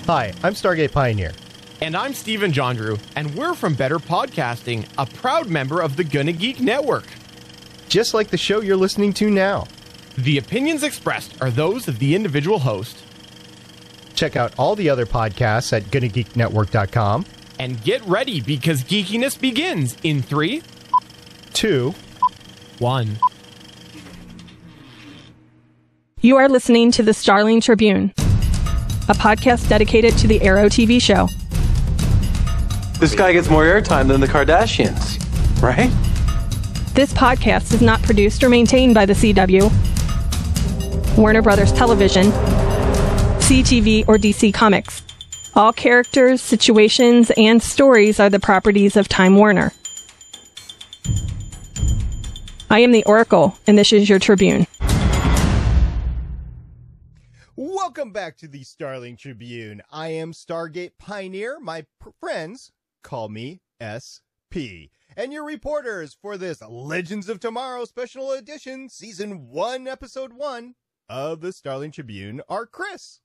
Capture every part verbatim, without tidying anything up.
Hi, I'm Stargate Pioneer. And I'm Steven Jondrew, and we're from Better Podcasting, a proud member of the Gonna Geek Network. Just like the show you're listening to now. The opinions expressed are those of the individual host. Check out all the other podcasts at gonna geek network dot com. And get ready, because geekiness begins in three, two, one. You are listening to the Starling Tribune, a podcast dedicated to the Arrow T V show. This guy gets more airtime than the Kardashians, right? This podcast is not produced or maintained by the C W, Warner Brothers Television, C T V, or D C Comics. All characters, situations, and stories are the properties of Time Warner. I am the Oracle, and this is your Tribune. Welcome back to the Starling Tribune. I am Stargate Pioneer. My p- friends call me S P. And your reporters for this Legends of Tomorrow Special Edition, Season one, Episode one of the Starling Tribune are Chris.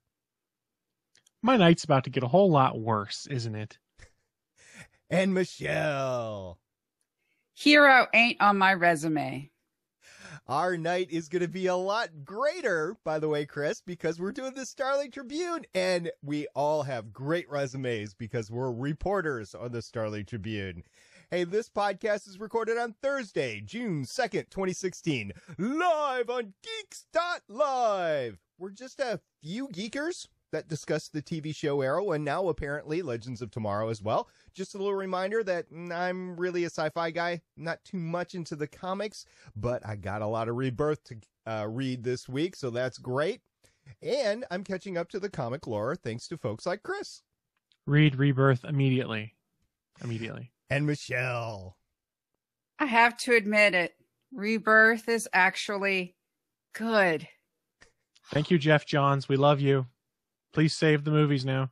My night's about to get a whole lot worse, isn't it? And Michelle. Hero ain't on my resume. Our night is going to be a lot greater, by the way, Chris, because we're doing the Starling Tribune, and we all have great resumes because we're reporters on the Starling Tribune. Hey, this podcast is recorded on Thursday, June second, twenty sixteen, live on geeks dot live. We're just a few geekers that discuss the T V show Arrow, and now apparently Legends of Tomorrow as well. Just a little reminder that I'm really a sci-fi guy, not too much into the comics, but I got a lot of Rebirth to uh, read this week, so that's great. And I'm catching up to the comic lore thanks to folks like Chris. Read Rebirth immediately. Immediately. And Michelle. I have to admit it. Rebirth is actually good. Thank you, Jeff Johns. We love you. Please save the movies now.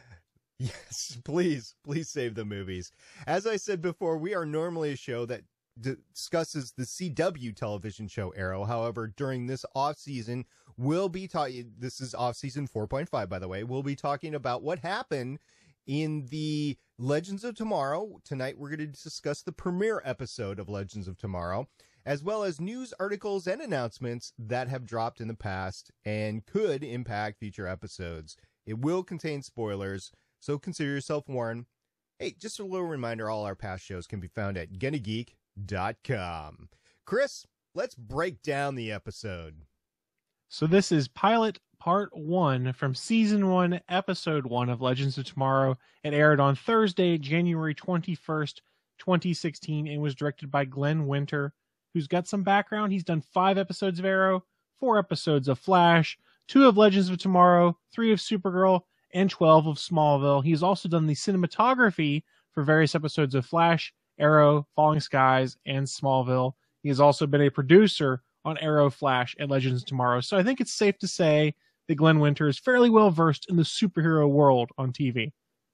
Yes, please, please save the movies. As I said before, we are normally a show that discusses the C W television show Arrow. However, during this off-season, we'll be talking, this is off-season four point five, by the way, we'll be talking about what happened in the Legends of Tomorrow. Tonight, we're going to discuss the premiere episode of Legends of Tomorrow, as well as news articles and announcements that have dropped in the past and could impact future episodes. It will contain spoilers, so consider yourself warned. Hey, just a little reminder, all our past shows can be found at gonna geek dot com. Chris, let's break down the episode. So this is pilot part one from season one, episode one of Legends of Tomorrow. It aired on Thursday, January twenty-first, twenty sixteen, and was directed by Glenn Winter, who's got some background. He's done five episodes of Arrow, four episodes of Flash, two of Legends of Tomorrow, three of Supergirl, and twelve of Smallville. He's also done the cinematography for various episodes of Flash, Arrow, Falling Skies, and Smallville. He has also been a producer on Arrow, Flash, and Legends of Tomorrow. So I think it's safe to say that Glenn Winter is fairly well versed in the superhero world on T V.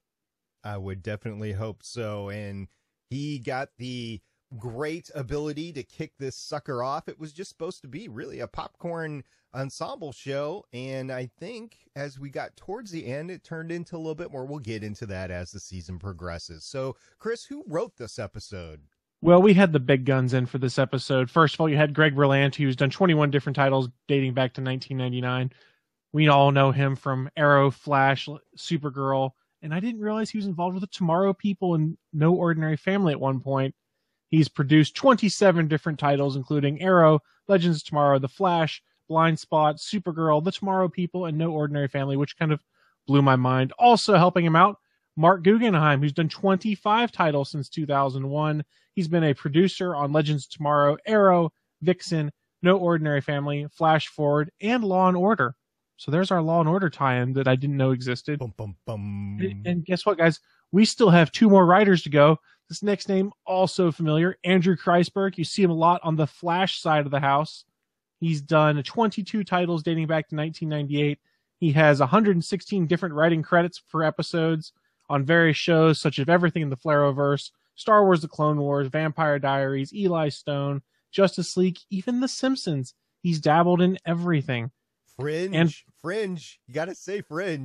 I would definitely hope so. And he got the great ability to kick this sucker off. It was just supposed to be really a popcorn ensemble show, and I think as we got towards the end, it turned into a little bit more. We'll get into that as the season progresses. So, Chris, who wrote this episode? Well, we had the big guns in for this episode. First of all, you had Greg Berlanti, who's done twenty-one different titles dating back to nineteen ninety-nine. We all know him from Arrow, Flash, Supergirl, and I didn't realize he was involved with the Tomorrow People and No Ordinary Family at one point. He's produced twenty-seven different titles, including Arrow, Legends of Tomorrow, The Flash, Blind Spot, Supergirl, The Tomorrow People, and No Ordinary Family, which kind of blew my mind. Also helping him out, Mark Guggenheim, who's done twenty-five titles since two thousand one. He's been a producer on Legends of Tomorrow, Arrow, Vixen, No Ordinary Family, Flash Forward, and Law and Order. So there's our Law and Order tie-in that I didn't know existed. Bum, bum, bum. And, and guess what, guys? We still have two more writers to go. This next name, also familiar, Andrew Kreisberg. You see him a lot on the Flash side of the house. He's done twenty-two titles dating back to nineteen ninety-eight. He has one hundred sixteen different writing credits for episodes on various shows, such as everything in the Flareverse, Star Wars The Clone Wars, Vampire Diaries, Eli Stone, Justice League, even The Simpsons. He's dabbled in everything. Fringe. And Fringe. You got to say Fringe.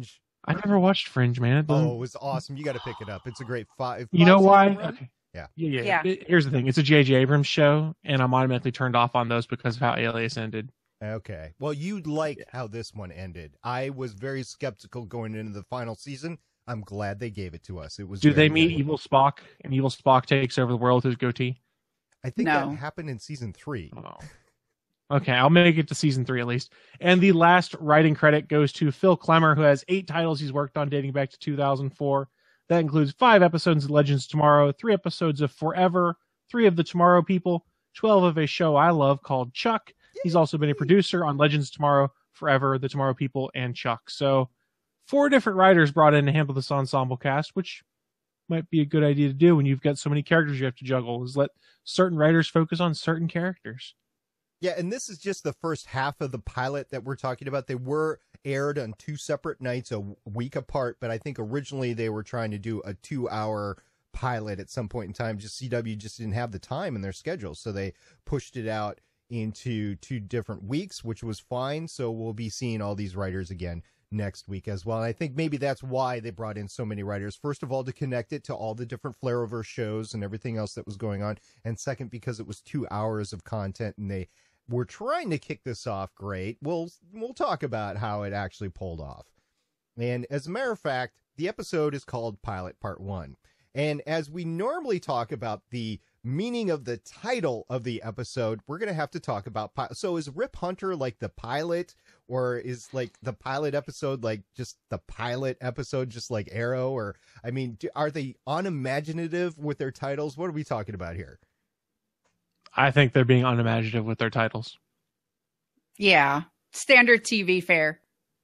I never watched Fringe, man. It doesn't- Oh, it was awesome. You got to pick it up. It's a great five. You know five why? season run. Okay. Yeah. Yeah, yeah. Yeah. It- here's the thing. It's a J J Abrams show, and I'm automatically turned off on those because of how Alias ended. Okay. Well, you like how this one ended. I was very skeptical going into the final season. I'm glad they gave it to us. It was. Do they very meet good. Evil Spock, and Evil Spock takes over the world with his goatee? I think No. that happened in season three. Oh. Okay, I'll make it to season three at least. And the last writing credit goes to Phil Klemmer, who has eight titles he's worked on dating back to two thousand four. That includes five episodes of Legends of Tomorrow, three episodes of Forever, three of the Tomorrow People, twelve of a show I love called Chuck. He's also been a producer on Legends of Tomorrow, Forever, the Tomorrow People, and Chuck. So four different writers brought in to handle this ensemble cast, which might be a good idea to do when you've got so many characters you have to juggle, is let certain writers focus on certain characters. Yeah, and this is just the first half of the pilot that we're talking about. They were aired on two separate nights, a week apart, but I think originally they were trying to do a two-hour pilot at some point in time. Just C W just didn't have the time in their schedule, so they pushed it out into two different weeks, which was fine. So we'll be seeing all these writers again next week as well. And I think maybe that's why they brought in so many writers. First of all, to connect it to all the different Flareoverse shows and everything else that was going on. And second, because it was two hours of content and they were trying to kick this off great. We'll, we'll talk about how it actually pulled off. And as a matter of fact, the episode is called Pilot Part One. And as we normally talk about the meaning of the title of the episode, we're going to have to talk about pilot. So is Rip Hunter like the pilot, or is like the pilot episode like just the pilot episode, just like Arrow? Or, I mean, do, are they unimaginative with their titles? What are we talking about here? I think they're being unimaginative with their titles. Yeah. Standard T V fare.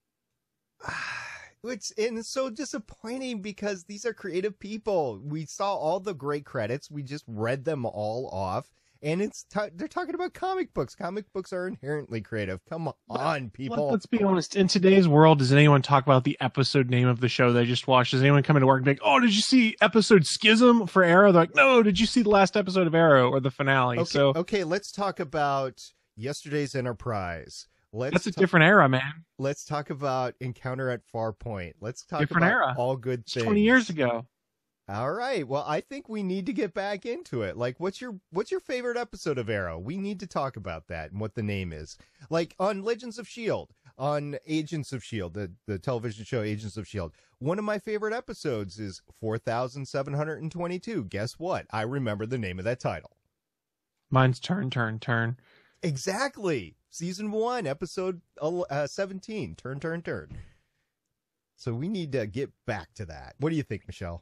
It's, and it's so disappointing because these are creative people. We saw all the great credits. We just read them all off. And it's t- they're talking about comic books. Comic books are inherently creative. Come on, people. Let's be honest. In today's world, does anyone talk about the episode name of the show they just watched? Does anyone come into work and be like, oh, did you see episode Schism for Arrow? They're like, no, did you see the last episode of Arrow or the finale? Okay, so okay, let's talk about yesterday's Enterprise. Let's that's a ta- different era, man. Let's talk about Encounter at Farpoint. Let's talk Different about era. all good It's things. twenty years ago. All right. Well, I think we need to get back into it. Like, what's your what's your favorite episode of Arrow? We need to talk about that and what the name is. Like on Legends of S H I E L D, on Agents of S H I E L D, the, the television show Agents of S H I E L D. One of my favorite episodes is four thousand seven hundred twenty-two. Guess what? I remember the name of that title. Mine's Turn, Turn, Turn. Exactly. Season one, episode uh, seventeen. Turn, turn, turn. So we need to get back to that. What do you think, Michelle?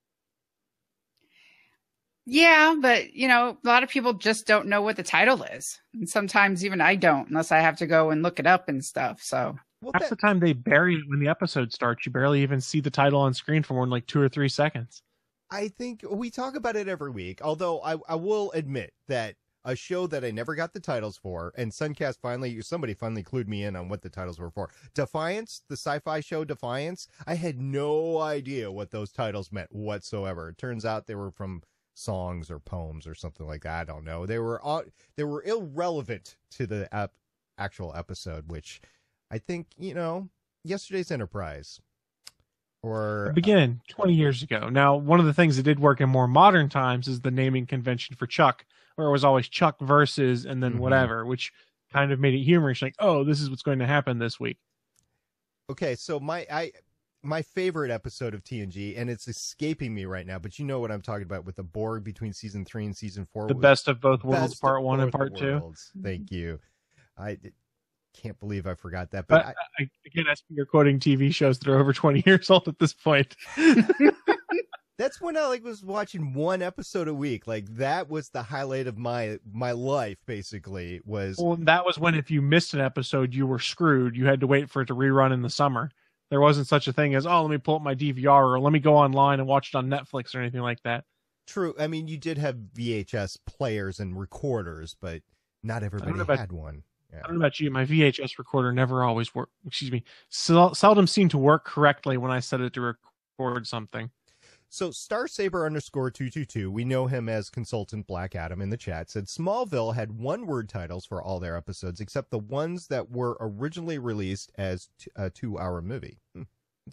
Yeah, but you know, a lot of people just don't know what the title is. And sometimes even I don't, unless I have to go and look it up and stuff. So Well, Half that, the time they bury it when the episode starts. You barely even see the title on screen for more than like two or three seconds. I think we talk about it every week, although I, I will admit that a show that I never got the titles for, and Suncast finally, somebody finally clued me in on what the titles were for. Defiance, the sci-fi show Defiance, I had no idea what those titles meant whatsoever. It turns out they were from songs or poems or something like that. I don't know. They were all, they were irrelevant to the ep- actual episode, which I think, you know, yesterday's Enterprise. Or Begin twenty years ago. Now, one of the things that did work in more modern times is the naming convention for Chuck, where it was always Chuck versus and then Mhm. whatever, which kind of made it humorous. Like, oh, this is what's going to happen this week. Okay, so my I my favorite episode of T N G, and it's escaping me right now, but you know what I'm talking about with the Borg between season three and season four. The was best of both worlds, best part of one and both part two. worlds. Thank you. I d- can't believe I forgot that, but, But I, I, again, I think you're quoting T V shows that are over twenty years old at this point. that's when I like was watching one episode a week. Like that was the highlight of my my life. Basically, was Well, that was when if you missed an episode, you were screwed. You had to wait for it to rerun in the summer. There wasn't such a thing as, oh, let me pull up my D V R or let me go online and watch it on Netflix or anything like that. true. I mean, you did have V H S players and recorders, but not everybody about- had one. Yeah. I don't know about you, my V H S recorder never always worked. Excuse me, sel- seldom seemed to work correctly when I set it to record something. So Starsaber underscore two two two, we know him as consultant Black Adam in the chat, said Smallville had one word titles for all their episodes except the ones that were originally released as t- a two hour movie. Hmm.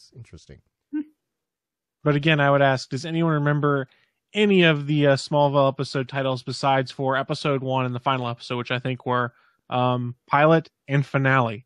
That's interesting. But again, I would ask, does anyone remember any of the uh, Smallville episode titles besides for episode one and the final episode, which I think were um, pilot and finale?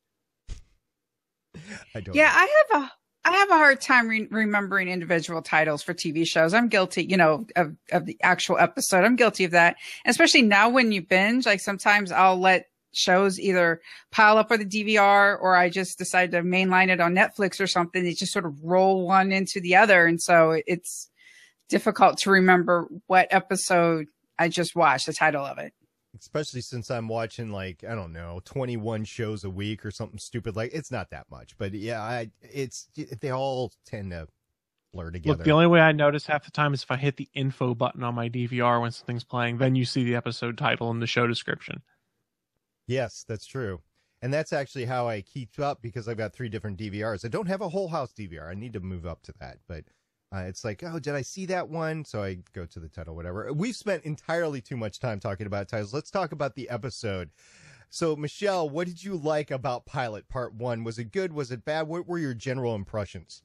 I don't Yeah, know. I have a I have a hard time re- remembering individual titles for T V shows. I'm guilty, you know, of, of the actual episode. I'm guilty of that. And especially now when you binge, like sometimes I'll let shows either pile up with a D V R or I just decide to mainline it on Netflix or something. They just sort of roll one into the other. And so it's difficult to remember what episode I just watched, the title of it. Especially since I'm watching, like, I don't know, twenty-one shows a week or something stupid. Like, it's not that much. But yeah, I, it's they all tend to blur together. Look, the only way I notice half the time is if I hit the info button on my D V R when something's playing, then you see the episode title and the show description. Yes, that's true. And that's actually how I keep up, because I've got three different D V Rs. I don't have a whole house D V R. I need to move up to that. But uh, it's like, oh, did I see that one? So I go to the title, whatever. We've spent entirely too much time talking about titles. Let's talk about the episode. So, Michelle, what did you like about Pilot Part one? Was it good? Was it bad? What were your general impressions?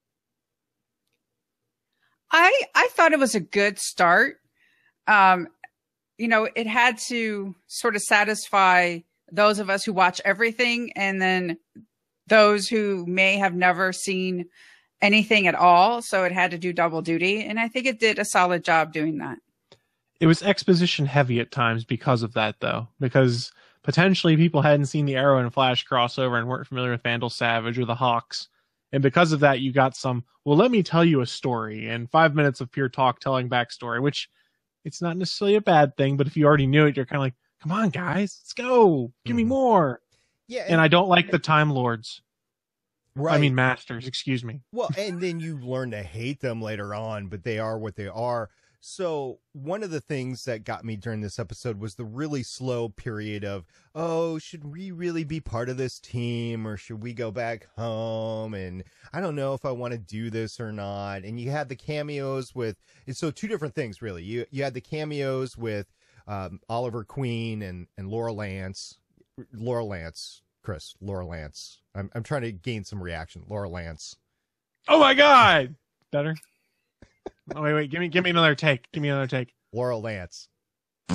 I I thought it was a good start. Um, you know, it had to sort of satisfy those of us who watch everything, and then those who may have never seen anything at all. So it had to do double duty. And I think it did a solid job doing that. It was exposition heavy at times because of that, though, because potentially people hadn't seen the Arrow and Flash crossover and weren't familiar with Vandal Savage or the Hawks. And because of that, you got some, well, let me tell you a story, and five minutes of pure talk telling backstory, which it's not necessarily a bad thing, but if you already knew it, you're kind of like, come on, guys, let's go. Give mm-hmm. me more. Yeah, and, and I don't like the Time Lords. Right. I mean, Masters, excuse me. Well, and then you learn to hate them later on, but they are what they are. So one of the things that got me during this episode was the really slow period of, oh, should we really be part of this team, or should we go back home? And I don't know if I want to do this or not. And you had the cameos with, so two different things, really. You you had the cameos with um, Oliver Queen and, and Laura Lance. Laura Lance, Chris, Laura Lance. I'm I'm trying to gain some reaction. Laura Lance. Oh my God! Better. Oh wait, wait. Give me, give me another take. Give me another take. Laura Lance. Uh,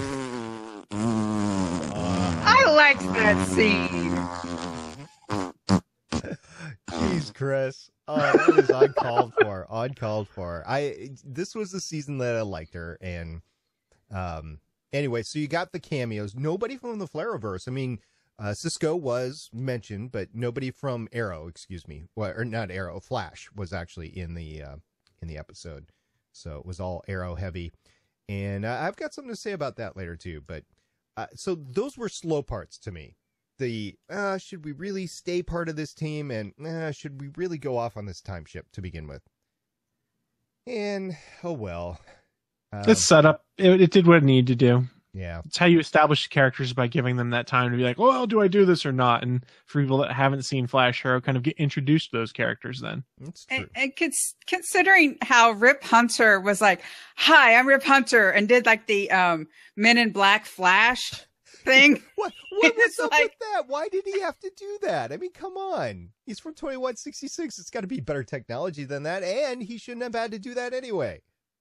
I liked that scene. Jeez, Chris. Oh, that is uncalled for. Uncalled for. I. This was the season that I liked her, and um. Anyway, so you got the cameos. Nobody from the Flareverse. I mean. Uh, Cisco was mentioned, but nobody from Arrow, excuse me, well, or not Arrow, Flash was actually in the uh, in the episode, so it was all Arrow heavy, and uh, I've got something to say about that later too. But uh, so those were slow parts to me. The uh, should we really stay part of this team, and uh, should we really go off on this time ship to begin with? And oh well, um, it's set up. It, it did what it needed to do. Yeah. It's how you establish the characters, by giving them that time to be like, well, do I do this or not? And for people that haven't seen Flash Arrow, kind of get introduced to those characters then. That's true. And, and cons- considering how Rip Hunter was like, hi, I'm Rip Hunter, and did like the um, Men in Black Flash thing. What, what was up like, with that? Why did he have to do that? I mean, come on. He's from twenty-one sixty-six. It's got to be better technology than that. And he shouldn't have had to do that anyway.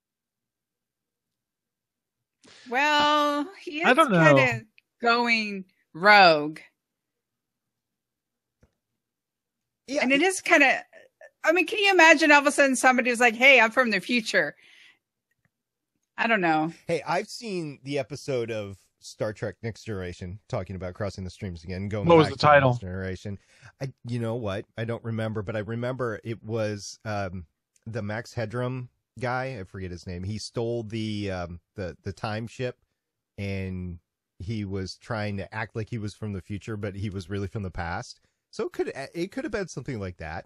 Well, he is I don't know. kind of going rogue. Yeah, and it is kind of, I mean, can you imagine all of a sudden somebody was like, hey, I'm from the future? I don't know. Hey, I've seen the episode of Star Trek Next Generation, talking about crossing the streams again. Going what was back the to title? Next Generation. I, you know what? I don't remember, but I remember it was um, the Max Headroom guy. I forget his name. He stole the um, the the time ship, and he was trying to act like he was from the future, but he was really from the past. So it could it could have been something like that.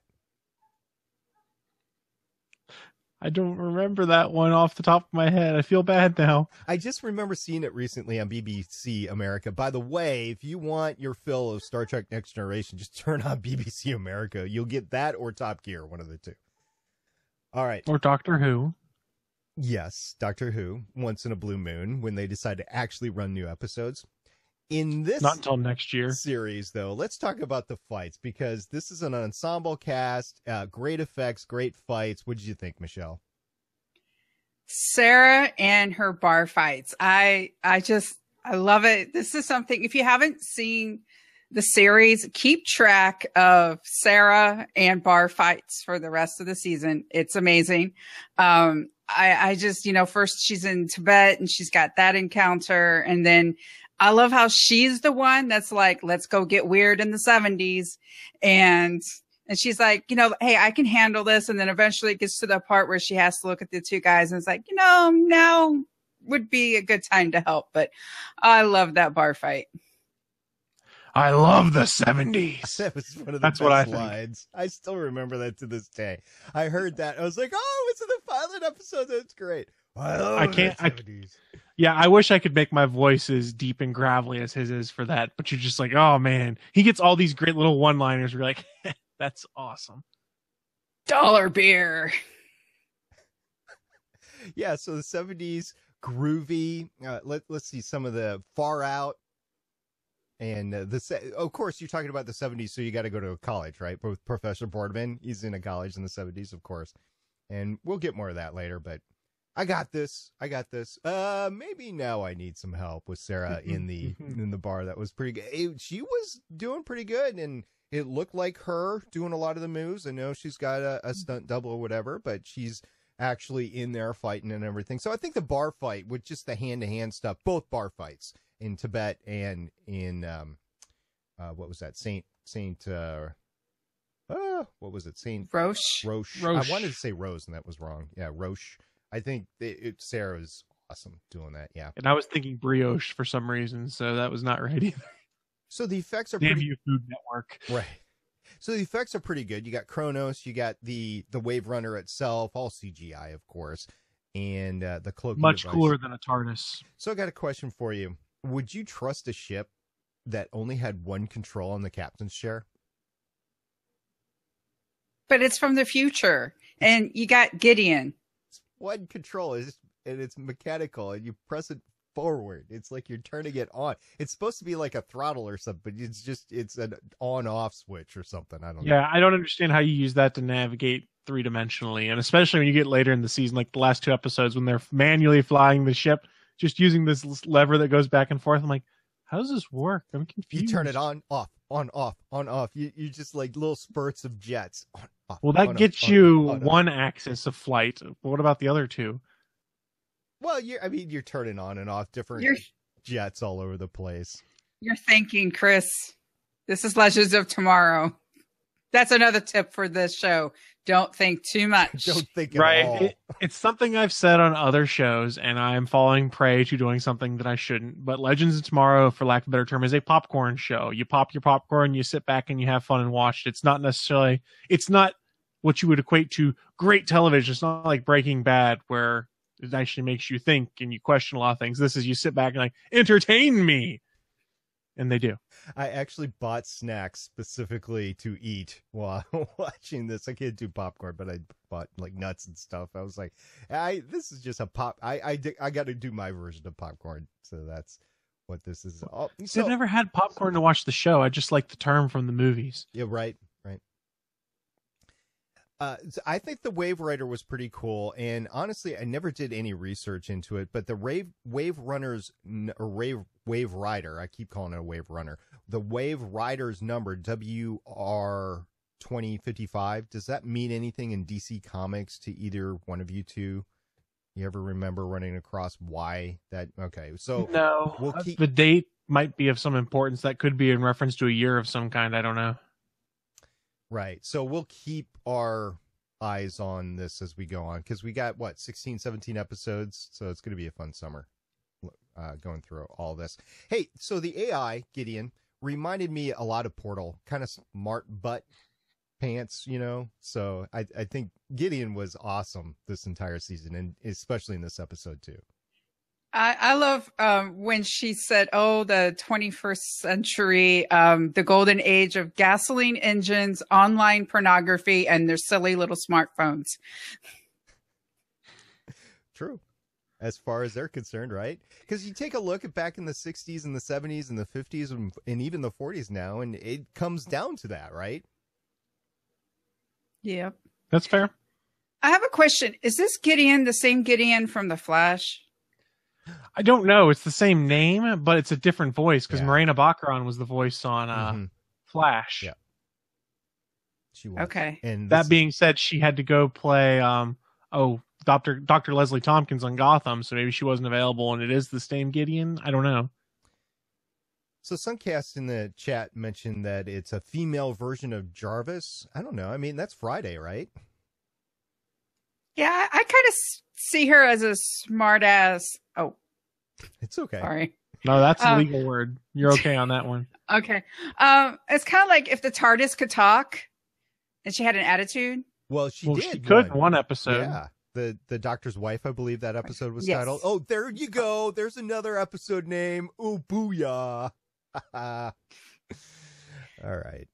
I don't remember that one off the top of my head. I feel bad now. I just remember seeing it recently on B B C America. By the way, if you want your fill of Star Trek Next Generation, just turn on B B C America. You'll get that or Top Gear, one of the two. All right. Or Doctor Who. Yes, Doctor Who, once in a blue moon, when they decide to actually run new episodes. In this Not until next year. series, though, let's talk about the fights, because this is an ensemble cast, uh, great effects, great fights. What did you think, Michelle? Sarah and her bar fights. I I just I love it. This is something, if you haven't seen the series, keep track of Sarah and bar fights for the rest of the season. It's amazing. Um, I, I just, you know, first she's in Tibet and she's got that encounter. And then I love how she's the one that's like, let's go get weird in the seventies. And, and she's like, you know, hey, I can handle this. And then eventually it gets to the part where she has to look at the two guys and it's like, you know, now would be a good time to help. But I love that bar fight. I love the seventies. That was one of the That's best what I think. lines. I still remember that to this day. I heard that. I was like, oh, it's in the pilot episode. That's great. I, love I can't. the I, seventies. yeah, I wish I could make my voice as deep and gravelly as his is for that. But you're just like, oh man, he gets all these great little one-liners. We're like, that's awesome. Dollar beer. Yeah, so the seventies, groovy. Uh, let, let's see some of the Far Out. And uh, the se- of course, you're talking about the seventies, so you got to go to a college, right? With Professor Boardman, he's in a college in the seventies, of course. And we'll get more of that later, but I got this. I got this. Uh, maybe now I need some help with Sarah in the in the bar. That was pretty good. It, she was doing pretty good, and it looked like her doing a lot of the moves. I know she's got a, a stunt double or whatever, but she's actually in there fighting and everything. So I think the bar fight with just the hand-to-hand stuff, both bar fights in Tibet and in um, uh, what was that? Saint Saint. Uh, uh, what was it? Saint Roche. Roche. Roche. I wanted to say Rose, and that was wrong. Yeah, Roche. I think it, it, Sarah was awesome doing that. Yeah. And I was thinking brioche for some reason, so that was not right either. So the effects are Damn pretty you, Food Network. right. So the effects are pretty good. You got Kronos, you got the the Wave Runner itself, all C G I, of course, and uh, the cloaking Much device. cooler than a TARDIS. So I got a question for you. Would you trust a ship that only had one control on the captain's chair? But it's from the future. And you got Gideon. It's one control, it's just, and it's mechanical, and you press it forward. It's like you're turning it on. It's supposed to be like a throttle or something, but it's just it's an on-off switch or something. I don't know. Yeah, I don't understand how you use that to navigate three-dimensionally, and especially when you get later in the season, like the last two episodes, when they're manually flying the ship, just using this lever that goes back and forth. I'm like, how does this work? I'm confused. You turn it on, off, on, off, on, off. You you just like little spurts of jets. On, off, Well, that on, gets off, you on, on, one axis of flight. But what about the other two? Well, you I mean, you're turning on and off different You're, jets all over the place. you're thinking, Chris. This is Legends of Tomorrow. That's another tip for this show. Don't think too much. Don't think at Right. all. It, it's something I've said on other shows, and I'm falling prey to doing something that I shouldn't. But Legends of Tomorrow, for lack of a better term, is a popcorn show. You pop your popcorn, you sit back, and you have fun and watch it. It's not necessarily, it's not what you would equate to great television. It's not like Breaking Bad, where it actually makes you think and you question a lot of things. This is you sit back and like, entertain me. And they do. I actually bought snacks specifically to eat while watching this. I can't do popcorn, but I bought like nuts and stuff. I was like, I this is just a pop. I I, di- I got to do my version of popcorn. So that's what this is. Oh, So, so, I've never had popcorn to watch the show. I just like the term from the movies. yeah, right, right. Uh, so I think the Wave Rider was pretty cool, and honestly, I never did any research into it. But the Wave Wave Runners or Wave Wave Rider, I keep calling it a Wave Runner. The Wave Rider's number W R twenty fifty-five. Does that mean anything in D C Comics to either one of you two? You ever remember running across why that? Okay, so No, we'll keep the date might be of some importance. That could be in reference to a year of some kind. I don't know. right. So we'll keep our eyes on this as we go on, because we got what sixteen, seventeen episodes, so it's going to be a fun summer uh, going through all this. Hey, so the A I Gideon reminded me a lot of Portal, kind of smart butt pants, you know. So I, I think Gideon was awesome this entire season, and especially in this episode too. I, I love um, when she said, oh, the twenty-first century, um, the golden age of gasoline engines, online pornography, and their silly little smartphones. True. as far as they're concerned, right? Because you take a look at back in the sixties and the seventies and the fifties and, and even the forties now, and it comes down to that, right? Yep. That's fair. I have a question. Is this Gideon the same Gideon from The Flash? I don't know. It's the same name, but it's a different voice because Yeah. Morena Baccarin was the voice on uh, Mm-hmm. Flash. Yeah. She was. Okay. And That this- being said, she had to go play um oh Doctor Doctor Leslie Tompkins on Gotham, so maybe she wasn't available, and it is the same Gideon. I don't know. So Suncast in the chat mentioned that it's a female version of Jarvis. I don't know. I mean, that's Friday, right? Yeah, I, I kind of s- see her as a smart ass. Oh, It's okay. sorry. No, that's a Um, legal word. You're okay on that one. Okay. Um, it's kind of like if the TARDIS could talk and she had an attitude. Well, she well, did. she could one. one episode. Yeah. The the doctor's wife, I believe that episode was Yes. titled. Oh, there you go. There's another episode name. Ooh, booyah. All right.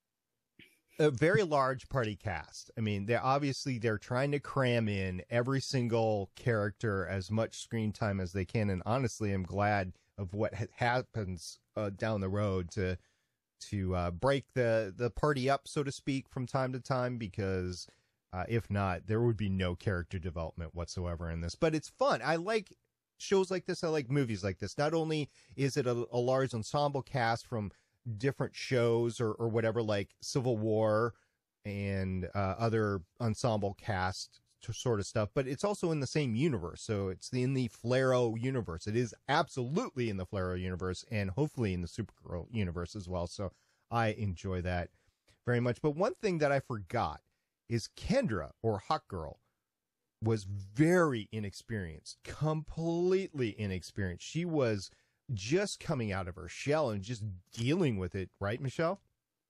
A very large party cast. I mean, they're obviously they're trying to cram in every single character as much screen time as they can. And honestly, I'm glad of what ha- happens uh, down the road to to uh, break the the party up, so to speak, from time to time, because uh, if not, there would be no character development whatsoever in this. But it's fun. I like shows like this. I like movies like this. Not only is it a, a large ensemble cast from different shows or, or whatever, like Civil War and uh, other ensemble cast to sort of stuff, but it's also in the same universe. So it's in the Flaro universe. It is absolutely in the Flaro universe and hopefully in the Supergirl universe as well. So I enjoy that very much. But one thing that I forgot is Kendra, or Hawk Girl, was very inexperienced, completely inexperienced. She was just coming out of her shell and just dealing with it, right, Michelle?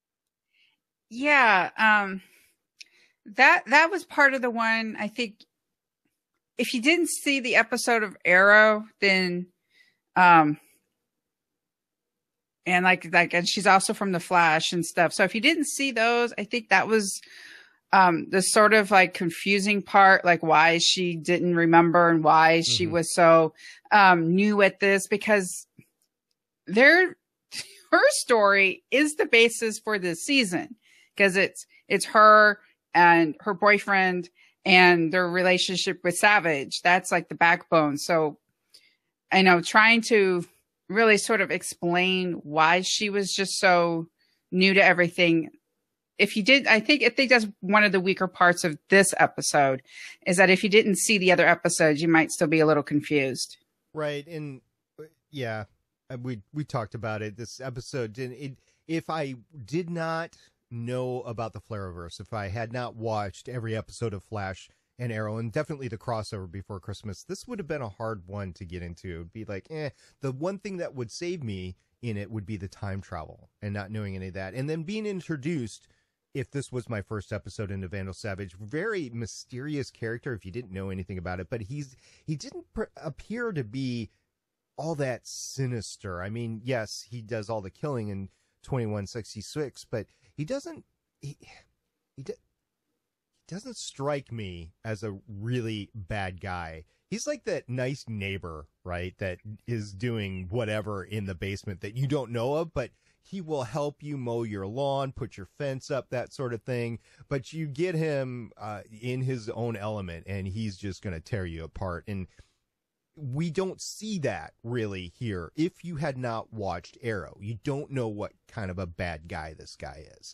Yeah. Um, that, that was part of the one. I think if you didn't see the episode of Arrow, then, um, and like, like, and she's also from The Flash and stuff. So if you didn't see those, I think that was, um, the sort of like confusing part, like why she didn't remember and why she Mhm. was so, um, new at this, because their, her story is the basis for this season, because it's, it's her and her boyfriend and their relationship with Savage. That's like the backbone. So I know trying to really sort of explain why she was just so new to everything. If you did, I think, I think that's one of the weaker parts of this episode, is that if you didn't see the other episodes, you might still be a little confused. Right. And uh, yeah, uh, we, we talked about it. This episode didn't, it, if I did not know about the Flareverse, if I had not watched every episode of Flash and Arrow, and definitely the crossover before Christmas, this would have been a hard one to get into. It'd be like, eh, the one thing that would save me in it would be the time travel and not knowing any of that. And then being introduced, if this was my first episode into Vandal Savage, very mysterious character if you didn't know anything about it, but he's, he didn't pr- appear to be all that sinister. I mean, yes, he does all the killing in twenty-one sixty-six, but he doesn't, he, he, de- he doesn't strike me as a really bad guy. He's like that nice neighbor, right? That is doing whatever in the basement that you don't know of, but he will help you mow your lawn, put your fence up, that sort of thing. But you get him uh, in his own element, and he's just going to tear you apart. And we don't see that really here. If you had not watched Arrow, you don't know what kind of a bad guy this guy is.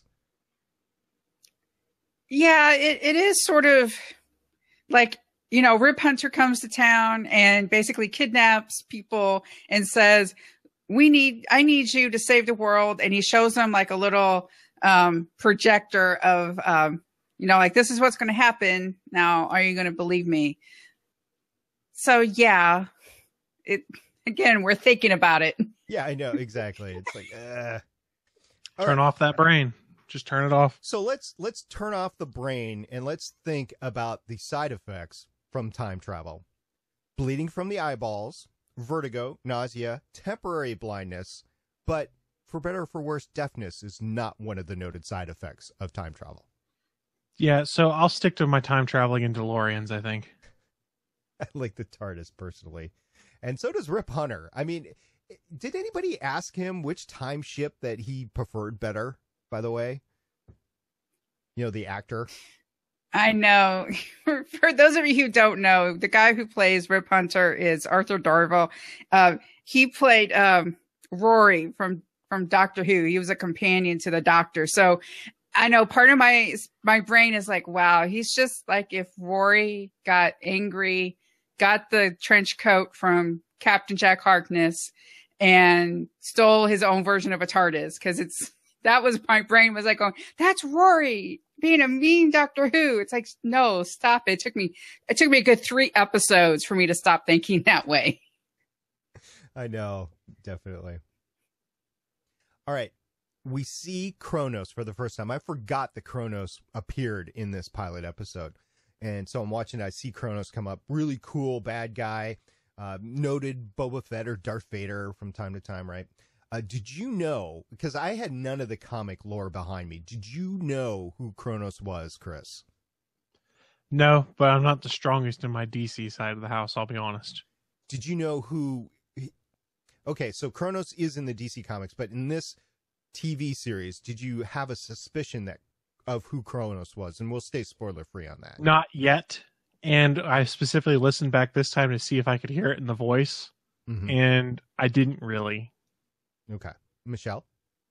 Yeah, it, it is sort of like, you know, Rip Hunter comes to town and basically kidnaps people and says, we need, I need you to save the world. And he shows them like a little um, projector of, um, you know, like, this is what's going to happen. Now, are you going to believe me? So, yeah, it, again, we're thinking about it. Yeah, I know. Exactly. It's like, uh, all Turn right. off that brain. Just turn it off. So let's, let's turn off the brain and let's think about the side effects from time travel. Bleeding from the eyeballs, vertigo, nausea, temporary blindness, but for better or for worse, deafness is not one of the noted side effects of time travel. Yeah, so I'll stick to my time traveling in DeLoreans, I think. I like the TARDIS personally. And so does Rip Hunter. I mean, did anybody ask him which time ship that he preferred better, by the way? You know, the actor. I know. For, for those of you who don't know, the guy who plays Rip Hunter is Arthur Darvill. Uh, he played um, Rory from, from Doctor Who. He was a companion to the Doctor. So I know part of my my brain is like, wow, he's just like if Rory got angry, got the trench coat from Captain Jack Harkness, and stole his own version of a TARDIS. Because it's that was my brain was like going, that's Rory being a mean Doctor Who. It's like, no, stop it. It took me it took me a good three episodes for me to stop thinking that way. I know, definitely. All right. We see Kronos for the first time. I forgot that Kronos appeared in this pilot episode. And so I'm watching it. I see Kronos come up. Really cool bad guy. Uh, noted Boba Fett or Darth Vader from time to time, right? Uh, did you know, because I had none of the comic lore behind me, did you know who Kronos was, Chris? No, but I'm not the strongest in my D C side of the house, I'll be honest. Did you know who... He... Okay, so Kronos is in the D C comics, but in this T V series, did you have a suspicion that of who Kronos was? And we'll stay spoiler free on that. Not yet. And I specifically listened back this time to see if I could hear it in the voice. Mm-hmm. And I didn't really. Okay. Michelle?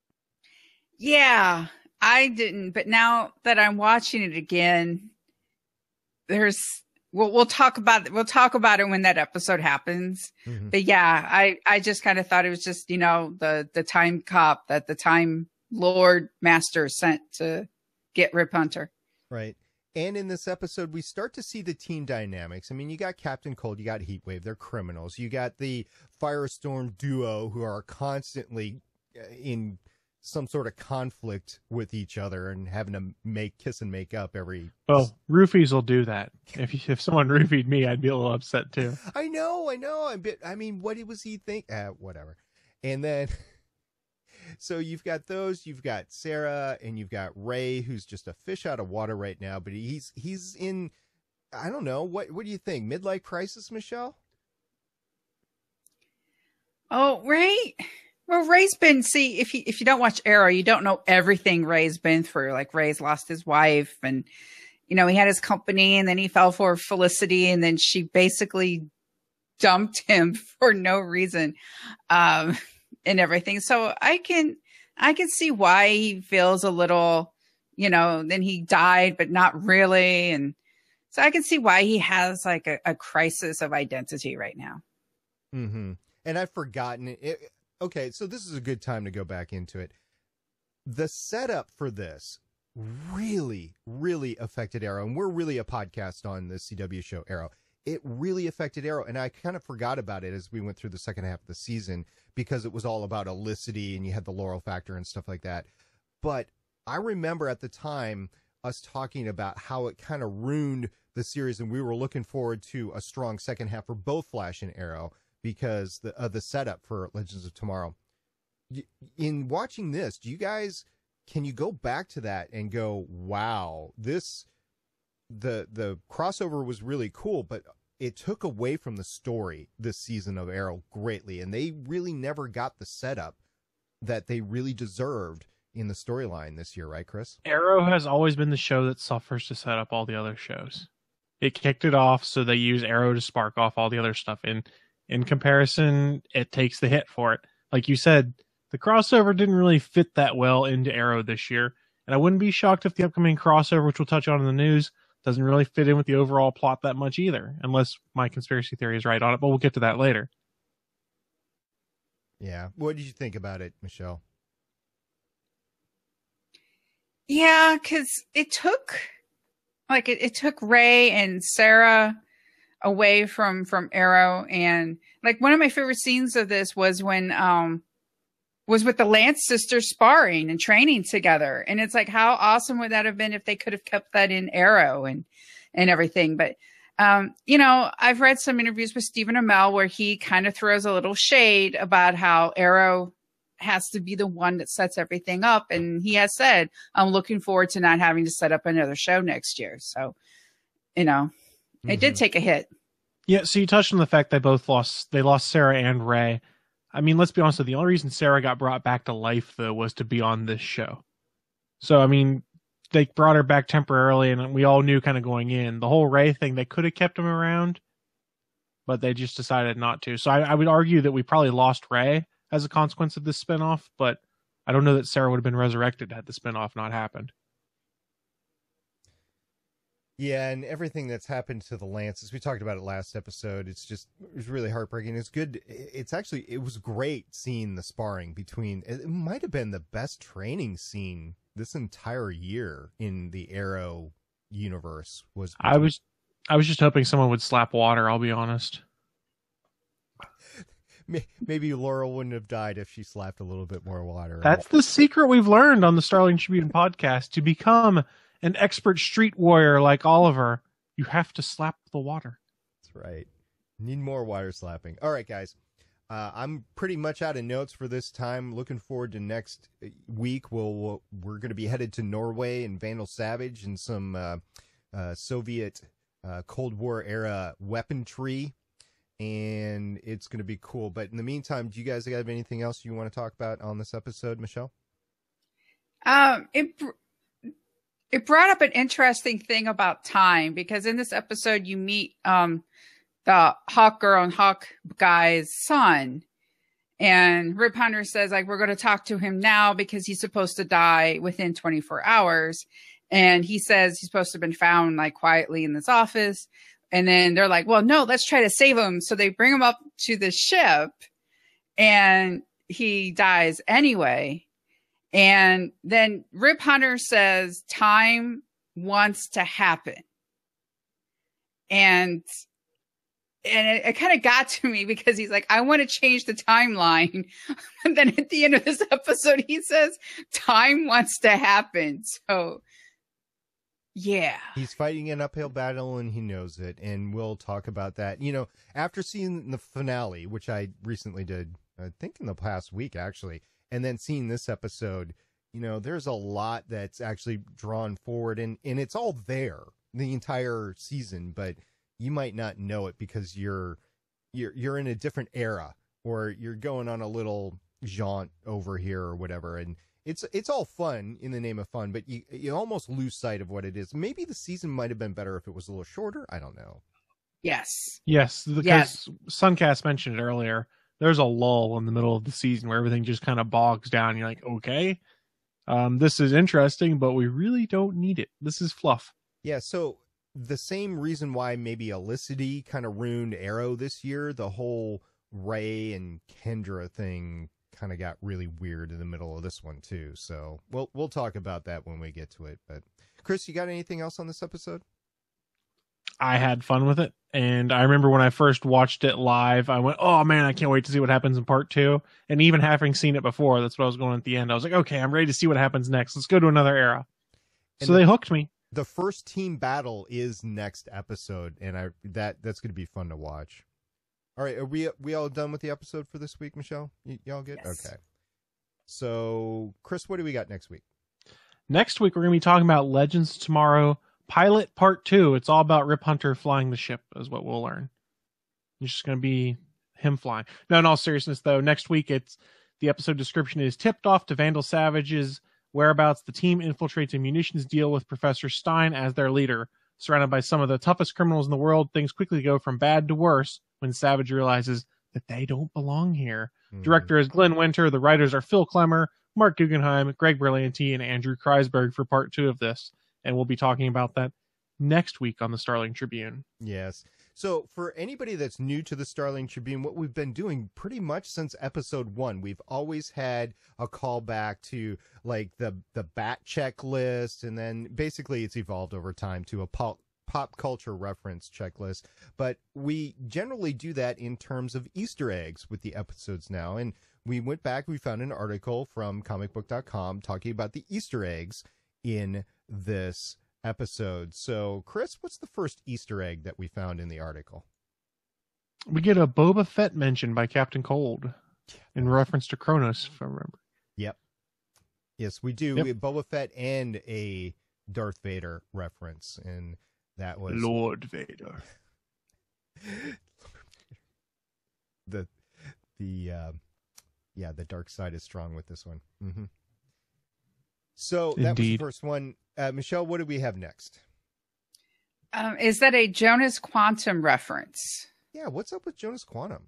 Yeah, I didn't. But now that I'm watching it again, there's we'll we'll talk about it. We'll talk about it when that episode happens. Mm-hmm. But yeah, I, I just kind of thought it was just, you know, the, the time cop that the Time Lord Master sent to get Rip Hunter. Right. And in this episode, we start to see the team dynamics. I mean, you got Captain Cold, you got Heatwave, they're criminals. You got the Firestorm duo who are constantly in some sort of conflict with each other and having to make kiss and make up every. Well, roofies will do that. If if someone roofied me, I'd be a little upset too. I know, I know. I'm bit. I mean, what was he think? Uh, whatever. And then, so you've got those. You've got Sarah, and you've got Ray, who's just a fish out of water right now. But he's he's in. I don't know. What what do you think? Midlife crisis, Michelle? Oh, Ray. Well, Ray's been, see, if you, if you don't watch Arrow, you don't know everything Ray's been through. Like Ray's lost his wife and, you know, he had his company and then he fell for Felicity and then she basically dumped him for no reason, um, and everything. So I can, I can see why he feels a little, you know, then he died, but not really. And so I can see why he has like a, a crisis of identity right now. Mm-hmm. And I've forgotten it. Okay, so this is a good time to go back into it. The setup for this really, really affected Arrow. And we're really a podcast on the C W show Arrow. It really affected Arrow. And I kind of forgot about it as we went through the second half of the season because it was all about Olicity and you had the Laurel factor and stuff like that. But I remember at the time us talking about how it kind of ruined the series and we were looking forward to a strong second half for both Flash and Arrow because the uh, the setup for Legends of Tomorrow. In watching this, do you guys, can you go back to that and go, wow, this, the the crossover was really cool, but it took away from the story this season of Arrow greatly, and they really never got the setup that they really deserved in the storyline this year, right, Chris? Arrow has always been the show that suffers to set up all the other shows. It kicked it off, so they use Arrow to spark off all the other stuff. And in comparison, it takes the hit for it. Like you said, the crossover didn't really fit that well into Arrow this year. And I wouldn't be shocked if the upcoming crossover, which we'll touch on in the news, doesn't really fit in with the overall plot that much either, unless my conspiracy theory is right on it, but we'll get to that later. Yeah. What did you think about it, Michelle? Yeah, because it took, like, it, it took Ray and Sarah away from from Arrow, and like one of my favorite scenes of this was when um was with the Lance sisters sparring and training together, and it's like how awesome would that have been if they could have kept that in Arrow and and everything. But um you know, I've read some interviews with Stephen Amell where he kind of throws a little shade about how Arrow has to be the one that sets everything up, and he has said, I'm looking forward to not having to set up another show next year. So, you know, it did take a hit. Yeah, so you touched on the fact they both lost, they lost Sarah and Ray. I mean, let's be honest with you, the only reason Sarah got brought back to life, though, was to be on this show. So, I mean, they brought her back temporarily, and we all knew kind of going in. The whole Ray thing, they could have kept him around, but they just decided not to. So I, I would argue that we probably lost Ray as a consequence of this spinoff, but I don't know that Sarah would have been resurrected had the spinoff not happened. Yeah, and everything that's happened to the Lances, we talked about it last episode. It's just, it was really heartbreaking. It's good. It's actually, it was great seeing the sparring between, it might have been the best training scene this entire year in the Arrow universe. Was between... I was, I was just hoping someone would slap water, I'll be honest. Maybe Laurel wouldn't have died if she slapped a little bit more water. That's the secret we've learned on the Starling Tribune podcast. To become an expert street warrior like Oliver, you have to slap the water. That's right. Need more water slapping. All right, guys. Uh, I'm pretty much out of notes for this time. Looking forward to next week. We'll, we'll we're going to be headed to Norway and Vandal Savage and some uh, uh, Soviet uh, Cold War era weaponry, and it's going to be cool. But in the meantime, do you guys have anything else you want to talk about on this episode, Michelle? Um, it. It brought up an interesting thing about time, because in this episode you meet um, the Hawk Girl and Hawk Guy's son, and Rip Hunter says, like, we're going to talk to him now because he's supposed to die within twenty-four hours. And he says he's supposed to have been found like quietly in this office. And then they're like, well, no, let's try to save him. So they bring him up to the ship and he dies anyway. And then Rip Hunter says, time wants to happen. And, and it, it kind of got to me because he's like, I want to change the timeline. And then at the end of this episode, he says, time wants to happen. So, yeah. He's fighting an uphill battle and he knows it. And we'll talk about that. You know, after seeing the finale, which I recently did, I think in the past week, actually, and then seeing this episode, you know, there's a lot that's actually drawn forward, and, and it's all there the entire season, but you might not know it because you're you're you're in a different era, or you're going on a little jaunt over here or whatever, and it's it's all fun in the name of fun, but you you almost lose sight of what it is. Maybe the season might have been better if it was a little shorter. I don't know. Yes. Yes, because yes. Suncast mentioned it earlier. There's a lull in the middle of the season where everything just kind of bogs down. You're like, okay, um, this is interesting, but we really don't need it. This is fluff. Yeah, so the same reason why maybe Elicity kind of ruined Arrow this year, the whole Ray and Kendra thing kind of got really weird in the middle of this one too. So we'll we'll talk about that when we get to it. But Chris, you got anything else on this episode? I had fun with it. And I remember when I first watched it live, I went, oh man, I can't wait to see what happens in part two. And even having seen it before, that's what I was going at the end. I was like, okay, I'm ready to see what happens next. Let's go to another era. And so the, they hooked me. The first team battle is next episode. And I that that's going to be fun to watch. All right. Are we, we all done with the episode for this week, Michelle? Y- y'all good? Yes. Okay. So Chris, what do we got next week? Next week, we're going to be talking about Legends of Tomorrow Pilot Part two. It's all about Rip Hunter flying the ship is what we'll learn. It's just going to be him flying. No, in all seriousness, though, next week, it's the episode description is tipped off to Vandal Savage's whereabouts. The team infiltrates a munitions deal with Professor Stein as their leader. Surrounded by some of the toughest criminals in the world, things quickly go from bad to worse when Savage realizes that they don't belong here. Mm-hmm. Director is Glenn Winter. The writers are Phil Klemmer, Mark Guggenheim, Greg Berlanti, and Andrew Kreisberg for part two of this. And we'll be talking about that next week on the Starling Tribune. Yes. So for anybody that's new to the Starling Tribune, what we've been doing pretty much since episode one, we've always had a callback to like the, the bat checklist. And then basically it's evolved over time to a pop, pop culture reference checklist. But we generally do that in terms of Easter eggs with the episodes now. And we went back, we found an article from comic book dot com talking about the Easter eggs in this episode. So, Chris, what's the first Easter egg that we found in the article? We get a Boba Fett mention by Captain Cold in reference to Kronos, if I remember. Yep. Yes, we do. Yep. We have Boba Fett and a Darth Vader reference, and that was Lord Vader. the the uh, yeah, the dark side is strong with this one. Mm-hmm. So that Indeed. was the first one. Uh, Michelle, what do we have next? Um, is that a Jonas Quantum reference? Yeah, what's up with Jonas Quantum?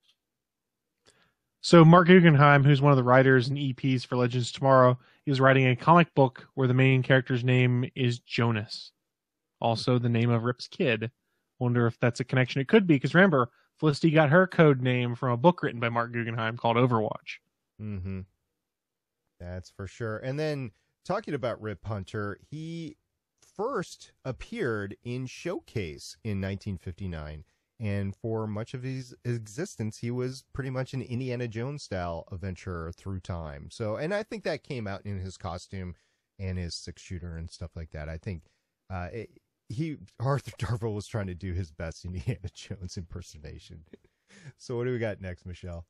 So Mark Guggenheim, who's one of the writers and E Ps for Legends Tomorrow, is writing a comic book where the main character's name is Jonas. Also the name of Rip's kid. Wonder if that's a connection. It could be, because remember, Felicity got her code name from a book written by Mark Guggenheim called Overwatch. Mm-hmm. That's for sure. And then talking about Rip Hunter, he first appeared in Showcase in nineteen fifty-nine. And for much of his existence, he was pretty much an Indiana Jones style adventurer through time. So, and I think that came out in his costume and his six shooter and stuff like that. I think uh, it, he Arthur Darvill was trying to do his best Indiana Jones impersonation. So, what do we got next, Michelle?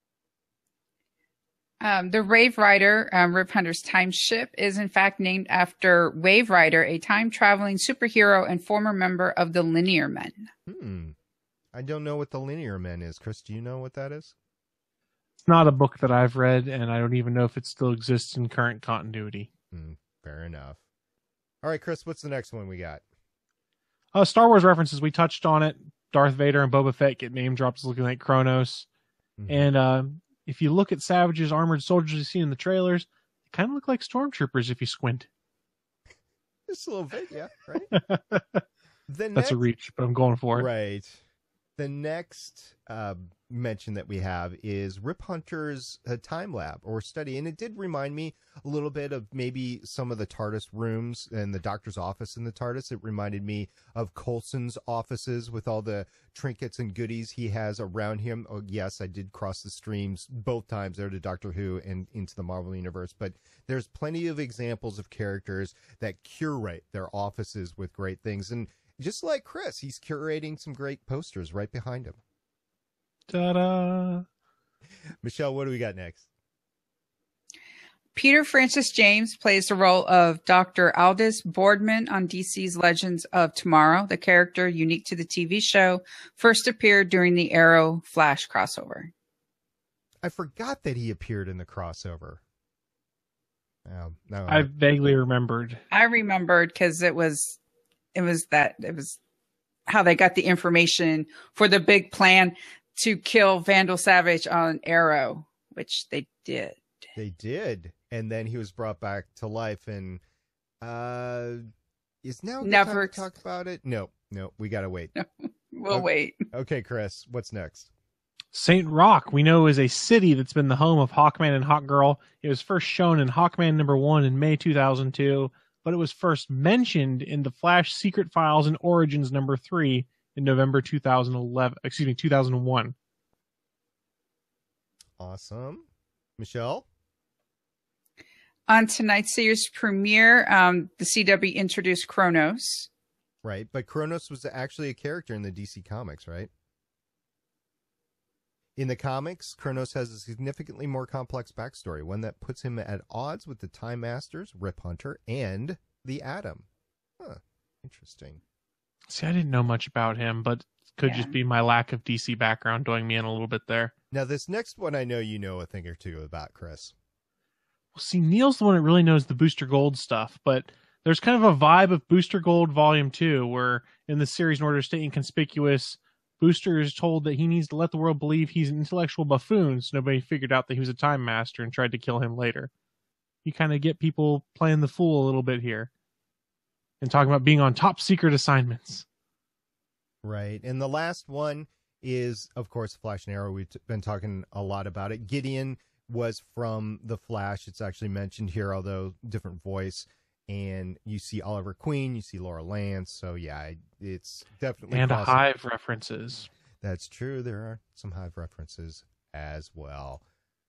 Um, the Wave Rider, um, Rip Hunter's time ship, is in fact named after Wave Rider, a time-traveling superhero and former member of the Linear Men. Hmm. I don't know what the Linear Men is. Chris, do you know what that is? It's not a book that I've read, and I don't even know if it still exists in current continuity. Hmm, fair enough. All right, Chris, what's the next one we got? Uh, Star Wars references, we touched on it. Darth Vader and Boba Fett get name dropped as looking like Kronos. Mm-hmm. And uh, if you look at Savage's armored soldiers you see in the trailers, they kind of look like stormtroopers if you squint. Just a little bit, yeah, right? the That's next... a reach, but I'm going for it. Right. The next uh, mention that we have is Rip Hunter's uh, time lab or study. And it did remind me a little bit of maybe some of the TARDIS rooms and the doctor's office in the TARDIS. It reminded me of Coulson's offices with all the trinkets and goodies he has around him. Oh, yes, I did cross the streams both times there to Doctor Who and into the Marvel Universe. But there's plenty of examples of characters that curate their offices with great things. And just like Chris, he's curating some great posters right behind him. Ta-da! Michelle, what do we got next? Peter Francis James plays the role of Doctor Aldous Boardman on D C's Legends of Tomorrow. The character, unique to the T V show, first appeared during the Arrow Flash crossover. I forgot that he appeared in the crossover. Oh, no, I vaguely remembered. I remembered because it was... It was that it was how they got the information for the big plan to kill Vandal Savage on Arrow, which they did. They did. And then he was brought back to life and uh is now never time to talk about it? No, no, we gotta wait. No, we'll okay. wait. Okay, Chris, what's next? Saint Rock, we know, is a city that's been the home of Hawkman and Hawkgirl. It was first shown in Hawkman number one in May two thousand two. But it was first mentioned in the Flash Secret Files and Origins number three in November two thousand eleven. Excuse me, two thousand one. Awesome. Michelle? On tonight's series premiere, um, the C W introduced Kronos. Right, but Kronos was actually a character in the D C Comics, right? In the comics, Kronos has a significantly more complex backstory, one that puts him at odds with the Time Masters, Rip Hunter, and the Atom. Huh, interesting. See, I didn't know much about him, but it could Yeah. just be my lack of D C background doing me in a little bit there. Now, this next one I know you know a thing or two about, Chris. Well, see, Neil's the one that really knows the Booster Gold stuff, but there's kind of a vibe of Booster Gold Volume two, where in the series, in order to stay inconspicuous, Booster is told that he needs to let the world believe he's an intellectual buffoon, so nobody figured out that he was a Time Master and tried to kill him later. You kind of get people playing the fool a little bit here and talking about being on top secret assignments. Right. And the last one is, of course, Flash and Arrow. We've t- been talking a lot about it. Gideon was from The Flash. It's actually mentioned here, although different voice. And you see Oliver Queen, you see Laura Lance. So, yeah, it's definitely... And possible. Hive references. That's true. There are some Hive references as well.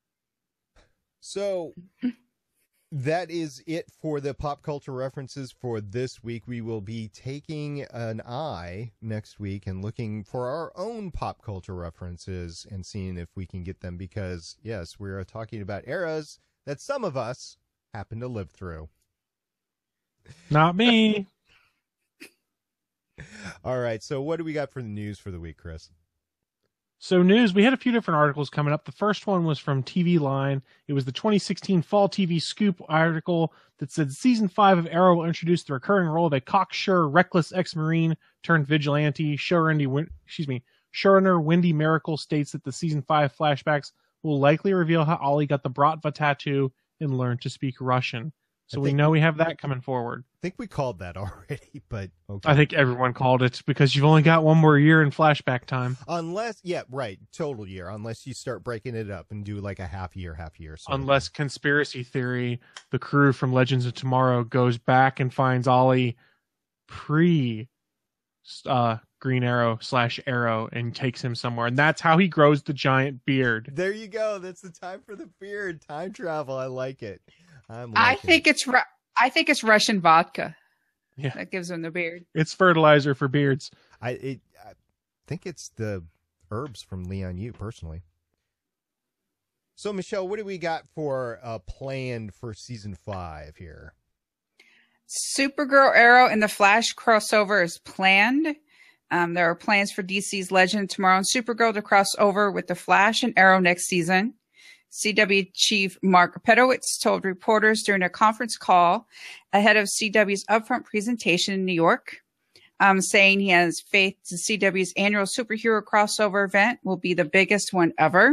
So... that is it for the pop culture references for this week. We will be taking an eye next week and looking for our own pop culture references and seeing if we can get them because, yes, we are talking about eras that some of us happen to live through. Not me. All right, so what do we got for the news for the week, Chris? So news, we had a few different articles coming up. The first one was from T V Line. It was the twenty sixteen Fall T V Scoop article that said season five of Arrow will introduce the recurring role of a cocksure, reckless ex-Marine turned vigilante. Showrunner, excuse me, showrunner Wendy Miracle states that the season five flashbacks will likely reveal how Ollie got the Bratva tattoo and learned to speak Russian. So we know we have that coming forward. I think we called that already, but okay. I think everyone called it because you've only got one more year in flashback time. Unless, yeah, right, total year. Unless you start breaking it up and do like a half year, half year. Unless conspiracy theory, the crew from Legends of Tomorrow goes back and finds Ollie pre uh, Green Arrow slash Arrow and takes him somewhere. And that's how he grows the giant beard. There you go. That's the time for the beard. Time travel. I like it. I'm I liking think it. it's Ru- I think it's Russian vodka. Yeah. That gives him the beard. It's fertilizer for beards. I, it, I think it's the herbs from Leon Yu, personally. So, Michelle, what do we got for uh, planned for season five here? Supergirl, Arrow, and the Flash crossover is planned. Um, there are plans for D C's Legend tomorrow and Supergirl to cross over with the Flash and Arrow next season. C W Chief Mark Pedowitz told reporters during a conference call ahead of C W's upfront presentation in New York, um, saying he has faith that C W's annual superhero crossover event will be the biggest one ever.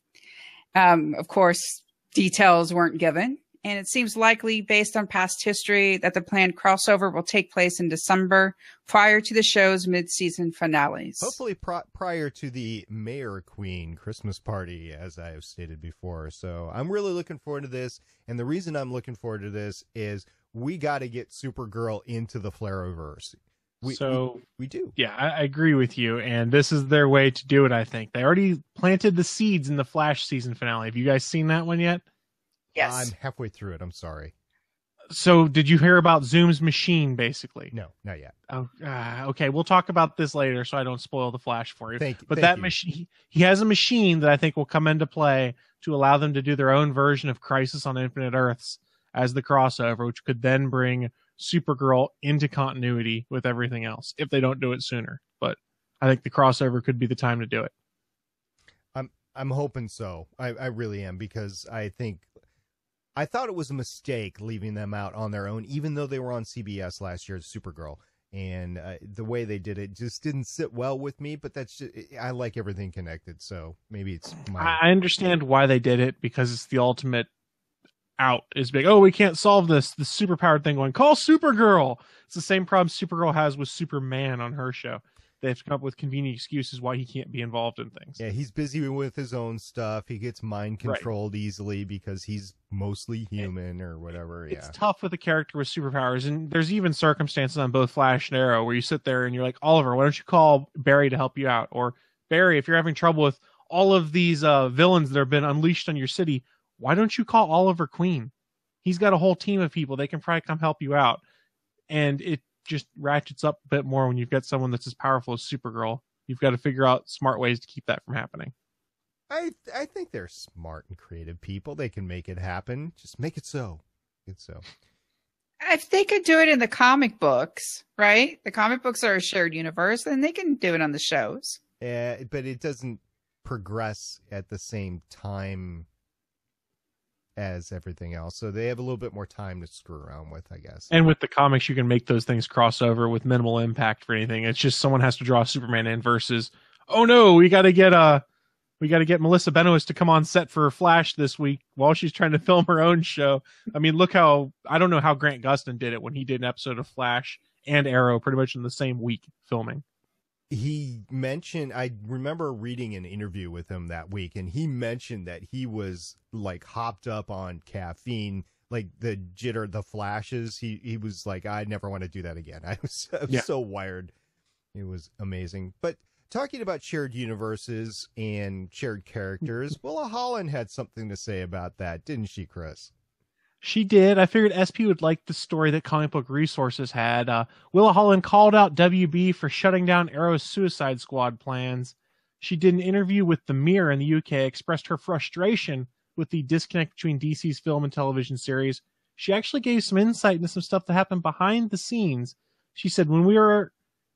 Um, of course, details weren't given, and it seems likely, based on past history, that the planned crossover will take place in December prior to the show's mid-season finales. Hopefully pr- prior to the Mayor Queen Christmas party, as I have stated before. So I'm really looking forward to this. And the reason I'm looking forward to this is we got to get Supergirl into the Flareverse. We, so we, we do. Yeah, I, I agree with you. And this is their way to do it, I think. They already planted the seeds in the Flash season finale. Have you guys seen that one yet? Yes. I'm halfway through it. I'm sorry. So did you hear about Zoom's machine, basically? No, not yet. Oh, uh, okay. We'll talk about this later so I don't spoil the Flash for you. Thank you. But thank that you. machine, he has a machine that I think will come into play to allow them to do their own version of Crisis on Infinite Earths as the crossover, which could then bring Supergirl into continuity with everything else if they don't do it sooner. But I think the crossover could be the time to do it. I'm I'm hoping so. I, I really am, because I think I thought it was a mistake leaving them out on their own, even though they were on C B S last year as Supergirl. And uh, the way they did it just didn't sit well with me, but that's just, I like everything connected. So maybe it's my... I understand why they did it, because it's the ultimate out is big. Oh, we can't solve this. The superpowered thing going, call Supergirl. It's the same problem Supergirl has with Superman on her show. They have to come up with convenient excuses why he can't be involved in things. Yeah, he's busy with his own stuff. He gets mind Right. controlled easily because he's mostly human or whatever. It's Yeah. tough with a character with superpowers, and there's even circumstances on both Flash and Arrow where you sit there and you're like, Oliver, why don't you call Barry to help you out? Or Barry, if you're having trouble with all of these uh, villains that have been unleashed on your city, why don't you call Oliver Queen? He's got a whole team of people. They can probably come help you out. And it just ratchets up a bit more when you've got someone that's as powerful as Supergirl. You've got to figure out smart ways to keep that from happening. I I think they're smart and creative people. They can make it happen. Just make it so. Make it so. If they could do it in the comic books, right? The comic books are a shared universe, then they can do it on the shows. Uh, but it doesn't progress at the same time as everything else. So they have a little bit more time to screw around with, I guess. And with the comics, you can make those things cross over with minimal impact for anything. It's just someone has to draw Superman in versus, oh no, we got to get uh, we got to get Melissa Benoist to come on set for Flash this week while she's trying to film her own show. I mean, look how, I don't know how Grant Gustin did it when he did an episode of Flash and Arrow pretty much in the same week filming. He mentioned, I remember reading an interview with him that week, and he mentioned that he was like hopped up on caffeine, like the jitter, the flashes. He he was like, I never want to do that again. I was, I was Yeah. so wired. It was amazing. But talking about shared universes and shared characters, Willa Holland had something to say about that, didn't she, Chris? She did. I figured S P would like the story that Comic Book Resources had. Uh, Willa Holland called out W B for shutting down Arrow's Suicide Squad plans. She did an interview with The Mirror in the U K, expressed her frustration with the disconnect between D C's film and television series. She actually gave some insight into some stuff that happened behind the scenes. She said, when we were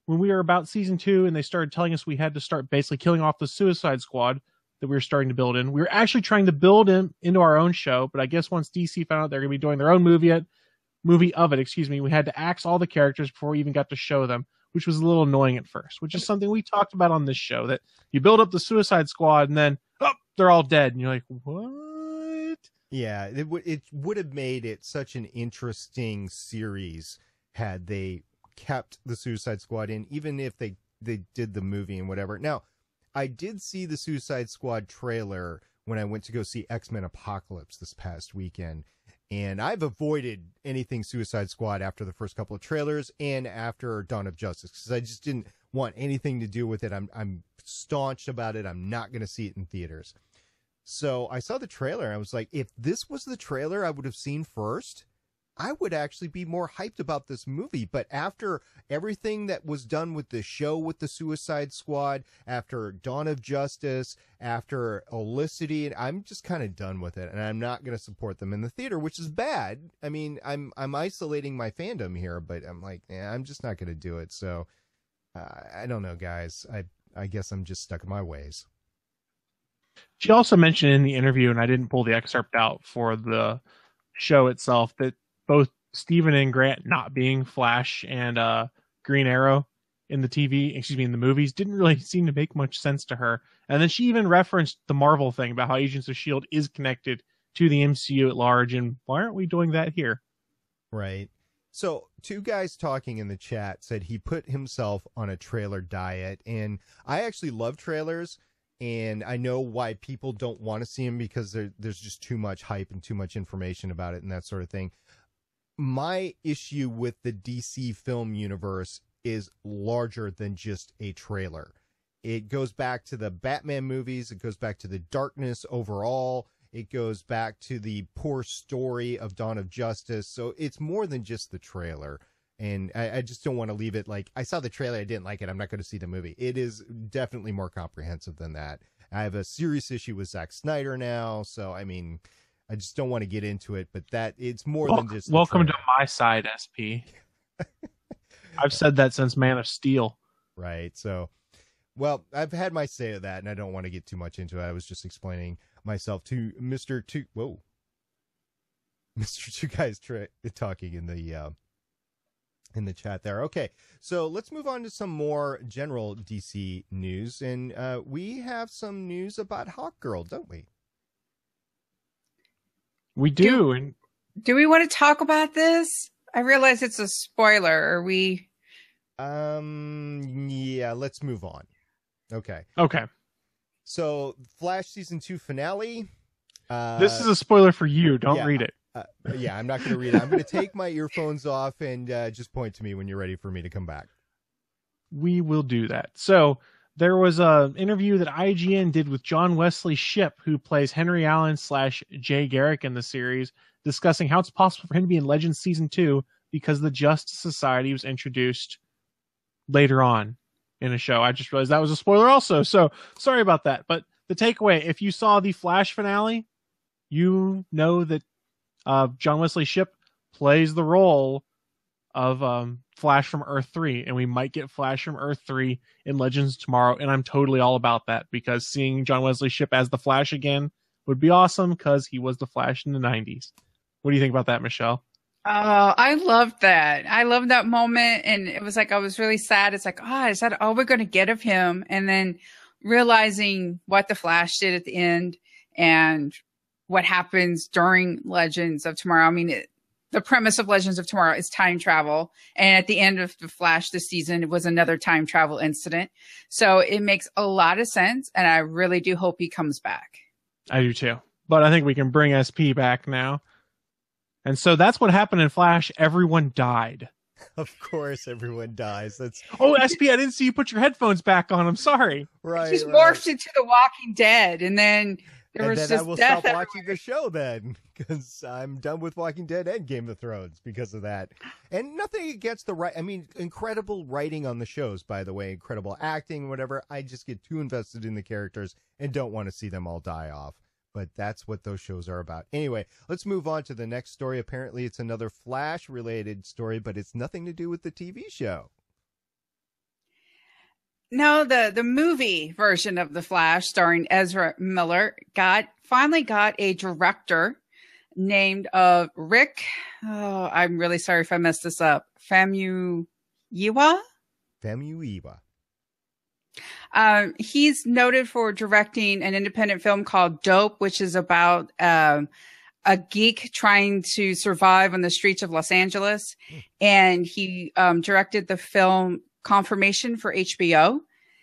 when we were about season two and they started telling us we had to start basically killing off the Suicide Squad that we were starting to build in, we were actually trying to build in into our own show. But I guess once D C found out they're going to be doing their own movie, it, movie of it, excuse me, we had to axe all the characters before we even got to show them, which was a little annoying at first, which is something we talked about on this show, that you build up the Suicide Squad and then, oh, they're all dead. And you're like, what? Yeah, it, w- it would have made it such an interesting series had they kept the Suicide Squad in, even if they, they did the movie and whatever. Now, I did see the Suicide Squad trailer when I went to go see X-Men Apocalypse this past weekend. And I've avoided anything Suicide Squad after the first couple of trailers and after Dawn of Justice, because I just didn't want anything to do with it. I'm I'm staunch about it. I'm not going to see it in theaters. So I saw the trailer. And I was like, if this was the trailer I would have seen first, I would actually be more hyped about this movie. But after everything that was done with the show with the Suicide Squad, after Dawn of Justice, after Olicity, I'm just kind of done with it. And I'm not going to support them in the theater, which is bad. I mean, I'm I'm isolating my fandom here, but I'm like, eh, I'm just not going to do it. So uh, I don't know, guys. I I guess I'm just stuck in my ways. She also mentioned in the interview, and I didn't pull the excerpt out for the show itself, that both Stephen and Grant not being Flash and uh, Green Arrow in the T V, excuse me, in the movies, didn't really seem to make much sense to her. And then she even referenced the Marvel thing about how Agents of S H I E L D is connected to the M C U at large, and why aren't we doing that here? Right. So two guys talking in the chat said he put himself on a trailer diet, and I actually love trailers. And I know why people don't want to see him, because there, there's just too much hype and too much information about it and that sort of thing. My issue with the D C film universe is larger than just a trailer. It goes back to the Batman movies. It goes back to the darkness overall. It goes back to the poor story of Dawn of Justice. So it's more than just the trailer. And I, I just don't want to leave it like, I saw the trailer, I didn't like it, I'm not going to see the movie. It is definitely more comprehensive than that. I have a serious issue with Zack Snyder now, so I mean, I just don't want to get into it, but that it's more Wel- than just welcome to my side, S P. I've said that since Man of Steel. Right. So, well, I've had my say of that, and I don't want to get too much into it. I was just explaining myself to Mister Two. Whoa, Mister Two Guys tra- talking in the uh, in the chat there. Okay, so let's move on to some more general D C news, and uh, we have some news about Hawkgirl, don't we? We do. Do, and do we want to talk about this? I realize it's a spoiler. Are we? Um. Yeah. Let's move on. Okay. Okay. So, Flash season two finale. Uh, This is a spoiler for you. Don't yeah, read it. Uh, yeah, I'm not going to read it. I'm going to take my earphones off and uh, just point to me when you're ready for me to come back. We will do that. So there was an interview that I G N did with John Wesley Shipp, who plays Henry Allen slash Jay Garrick in the series, discussing how it's possible for him to be in Legends season two because the Justice Society was introduced later on in a show. I just realized that was a spoiler also. So sorry about that. But the takeaway, if you saw the Flash finale, you know that uh, John Wesley Shipp plays the role of um, Flash from Earth three, and we might get Flash from Earth three in Legends tomorrow, and I'm totally all about that, because seeing John Wesley Shipp as the Flash again would be awesome, because he was the Flash in the nineties. What do you think about that, Michelle? Oh, I loved that. I loved that moment, and it was like I was really sad. It's like, oh, is that all we're going to get of him? And then realizing what the Flash did at the end and what happens during Legends of Tomorrow. I mean, it, the premise of Legends of Tomorrow is time travel. And at the end of the Flash this season, it was another time travel incident. So it makes a lot of sense. And I really do hope he comes back. I do too. But I think we can bring S P back now. And so that's what happened in Flash. Everyone died. Of course, everyone dies. That's Oh, S P, I didn't see you put your headphones back on. I'm sorry. right. He's right. morphed into The Walking Dead. And then there and was then just I will death stop watching the show then, because I'm done with Walking Dead and Game of Thrones because of that. And nothing against the right. I mean, incredible writing on the shows, by the way, incredible acting, whatever. I just get too invested in the characters and don't want to see them all die off. But that's what those shows are about. Anyway, let's move on to the next story. Apparently, it's another Flash-related story, but it's nothing to do with the T V show. no, the the movie version of The Flash, starring Ezra Miller, got finally got a director named uh Rick. Oh, I'm really sorry if I messed this up. Famuyiwa. Famuyiwa. Um, he's noted for directing an independent film called Dope, which is about um, a geek trying to survive on the streets of Los Angeles. Mm. And he um, directed the film Confirmation for H B O.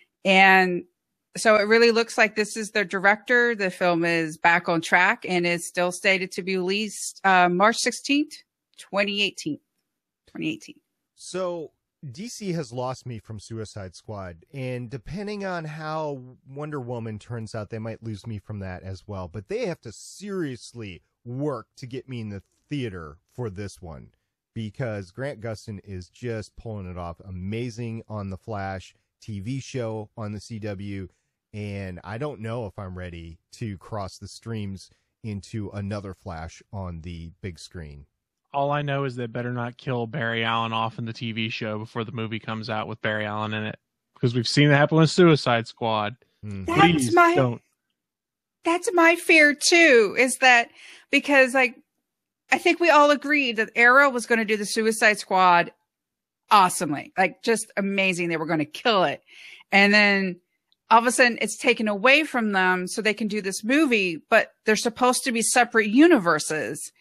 And so it really looks like this is the director. The film is back on track and is still stated to be released uh, March sixteenth, twenty eighteen. twenty eighteen. So D C has lost me from Suicide Squad, and depending on how Wonder Woman turns out, they might lose me from that as well. But they have to seriously work to get me in the theater for this one, because Grant Gustin is just pulling it off. Amazing on the Flash T V show on the C W, and I don't know if I'm ready to cross the streams into another Flash on the big screen. All I know is they better not kill Barry Allen off in the T V show before the movie comes out with Barry Allen in it, because we've seen that happen with Suicide Squad. Mm. Please that's my, don't. That's my fear too, is that because like I think we all agreed that Arrow was going to do the Suicide Squad awesomely, like just amazing. They were going to kill it. And then all of a sudden it's taken away from them so they can do this movie, but they're supposed to be separate universes.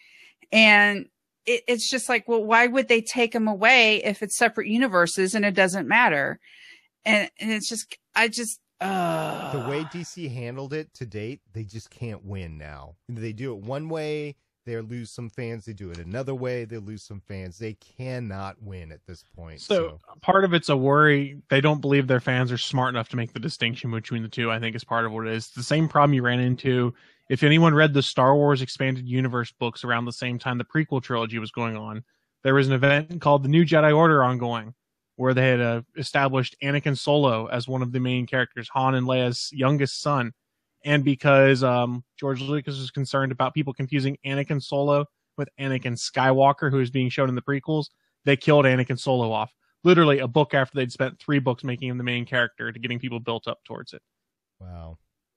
And it, it's just like, well, why would they take them away if it's separate universes and it doesn't matter? And, and it's just, I just, uh. The way D C handled it to date, they just can't win now. They do it one way, they lose some fans. They do it another way, they lose some fans. They cannot win at this point. So, so part of it's a worry. They don't believe their fans are smart enough to make the distinction between the two, I think is part of what it is. It's the same problem you ran into if anyone read the Star Wars Expanded Universe books around the same time the prequel trilogy was going on. There was an event called the New Jedi Order ongoing, where they had uh, established Anakin Solo as one of the main characters, Han and Leia's youngest son. And because um, George Lucas was concerned about people confusing Anakin Solo with Anakin Skywalker, who is being shown in the prequels, they killed Anakin Solo off. Literally a book after they'd spent three books making him the main character to getting people built up towards it. Wow.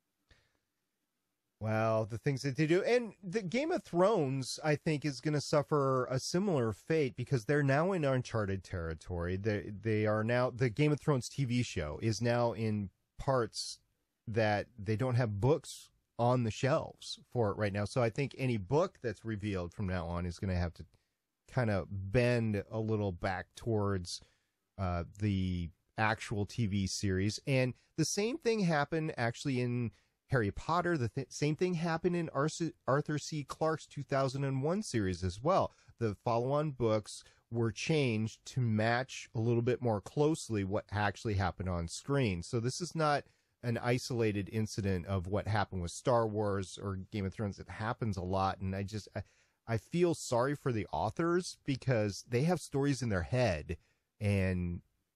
Wow, the things that they do. And the Game of Thrones, I think, is going to suffer a similar fate because they're now in uncharted territory. They, they are now, the Game of Thrones T V show is now in parts that they don't have books on the shelves for it right now. So I think any book that's revealed from now on is going to have to kind of bend a little back towards uh, the actual T V series. And the same thing happened actually in Harry Potter. The th- same thing happened in Arthur C. Clarke's two thousand one series as well. The follow-on books were changed to match a little bit more closely what actually happened on screen. So this is not an isolated incident of what happened with Star Wars or Game of Thrones. It happens a lot, and I just I, I feel sorry for the authors because they have stories in their head, and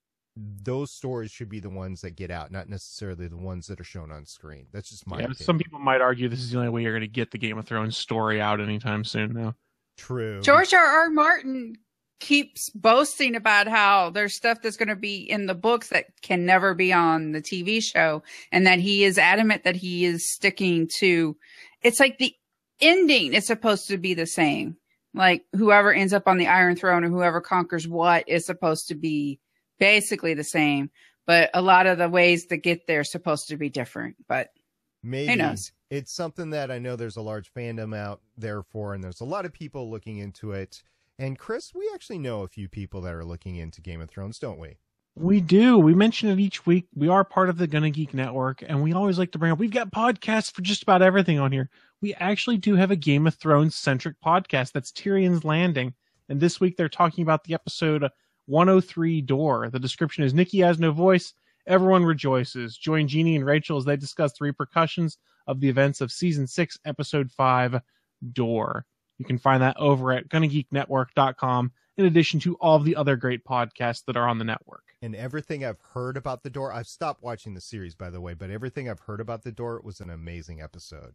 those stories should be the ones that get out, not necessarily the ones that are shown on screen. That's just my yeah, opinion. Some people might argue this is the only way you're going to get the Game of Thrones story out anytime soon, though. True. George R. R. Martin keeps boasting about how there's stuff that's going to be in the books that can never be on the T V show, and that he is adamant that he is sticking to. It's like the ending is supposed to be the same. Like whoever ends up on the Iron Throne or whoever conquers what is supposed to be basically the same, but a lot of the ways to get there is supposed to be different. But maybe who knows? It's something that I know there's a large fandom out there for, and there's a lot of people looking into it. And Chris, we actually know a few people that are looking into Game of Thrones, don't we? We do. We mention it each week. We are part of the Gonna Geek Network, and we always like to bring up, we've got podcasts for just about everything on here. We actually do have a Game of Thrones-centric podcast. That's Tyrion's Landing. And this week they're talking about the episode one oh three Door. The description is Nikki has no voice. Everyone rejoices. Join Jeannie and Rachel as they discuss the repercussions of the events of season six, episode five, Door. You can find that over at gonna geek network dot com, in addition to all of the other great podcasts that are on the network. And everything I've heard about the Door, I've stopped watching the series, by the way, but everything I've heard about the Door, it was an amazing episode.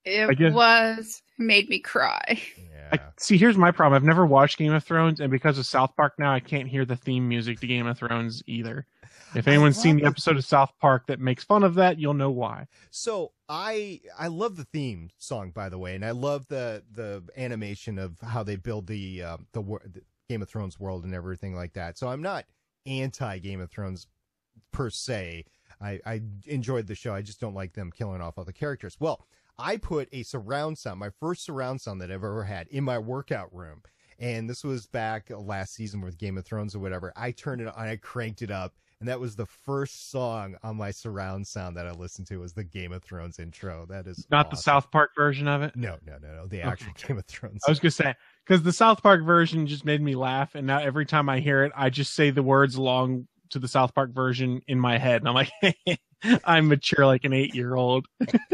It I guess- was made me cry. Yeah. I, see, here's my problem. I've never watched Game of Thrones, and because of South Park now, I can't hear the theme music to Game of Thrones either. If anyone's seen the it. episode of South Park that makes fun of that, you'll know why. So I I love the theme song, by the way, and I love the the animation of how they build the uh, the, wor- the Game of Thrones world and everything like that. So I'm not anti Game of Thrones per se. I, I enjoyed the show. I just don't like them killing off all the characters. Well, I put a surround sound, my first surround sound that I've ever had, in my workout room. And this was back last season with Game of Thrones or whatever. I turned it on, I cranked it up. And that was the first song on my surround sound that I listened to was the Game of Thrones intro. That is Not awesome. the South Park version of it? No, no, no, no. The actual Game of Thrones. I was going to say, because the South Park version just made me laugh, and now every time I hear it, I just say the words along to the South Park version in my head, and I'm like, I'm mature like an eight-year-old.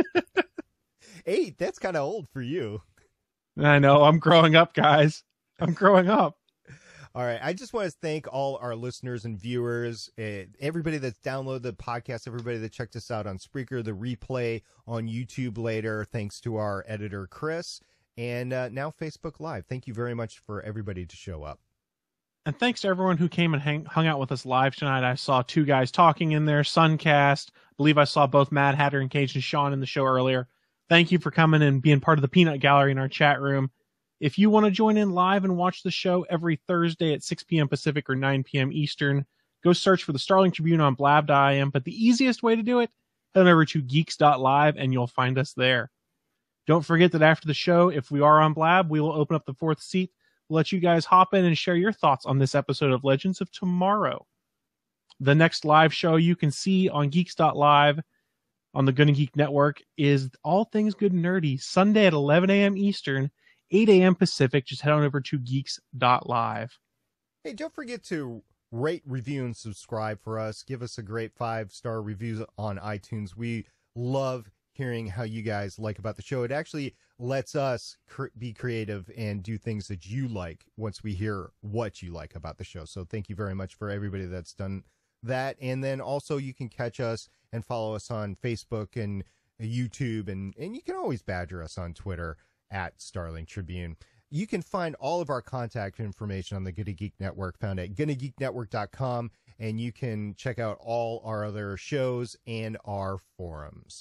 Eight? That's kind of old for you. I know, I'm growing up, guys. I'm growing up. All right. I just want to thank all our listeners and viewers, uh, everybody that's downloaded the podcast, everybody that checked us out on Spreaker, the replay on YouTube later, thanks to our editor, Chris, and uh, now Facebook Live. Thank you very much for everybody to show up. And thanks to everyone who came and hang, hung out with us live tonight. I saw two guys talking in there, Suncast. I believe I saw both Mad Hatter and Cage and Sean in the show earlier. Thank you for coming and being part of the Peanut Gallery in our chat room. If you want to join in live and watch the show every Thursday at six p.m. Pacific or nine p.m. Eastern, go search for the Starling Tribune on blab dot i m. But the easiest way to do it, head on over to geeks dot live and you'll find us there. Don't forget that after the show, if we are on Blab, we will open up the fourth seat. We'll let you guys hop in and share your thoughts on this episode of Legends of Tomorrow. The next live show you can see on geeks dot live on the Gonna Geek Network is All Things Good and Nerdy, Sunday at eleven a.m. Eastern, eight a.m. Pacific. Just head on over to geeks dot live. Hey, don't forget to rate, review, and subscribe for us. Give us a great five-star reviews on iTunes. We love hearing how you guys like about the show. It actually lets us cr- be creative and do things that you like once we hear what you like about the show. So thank you very much for everybody that's done that. And then also you can catch us and follow us on Facebook and YouTube, and, and you can always badger us on Twitter at Starling Tribune. You can find all of our contact information on the Gonna Geek Network found at gonna geek network dot com, and you can check out all our other shows and our forums.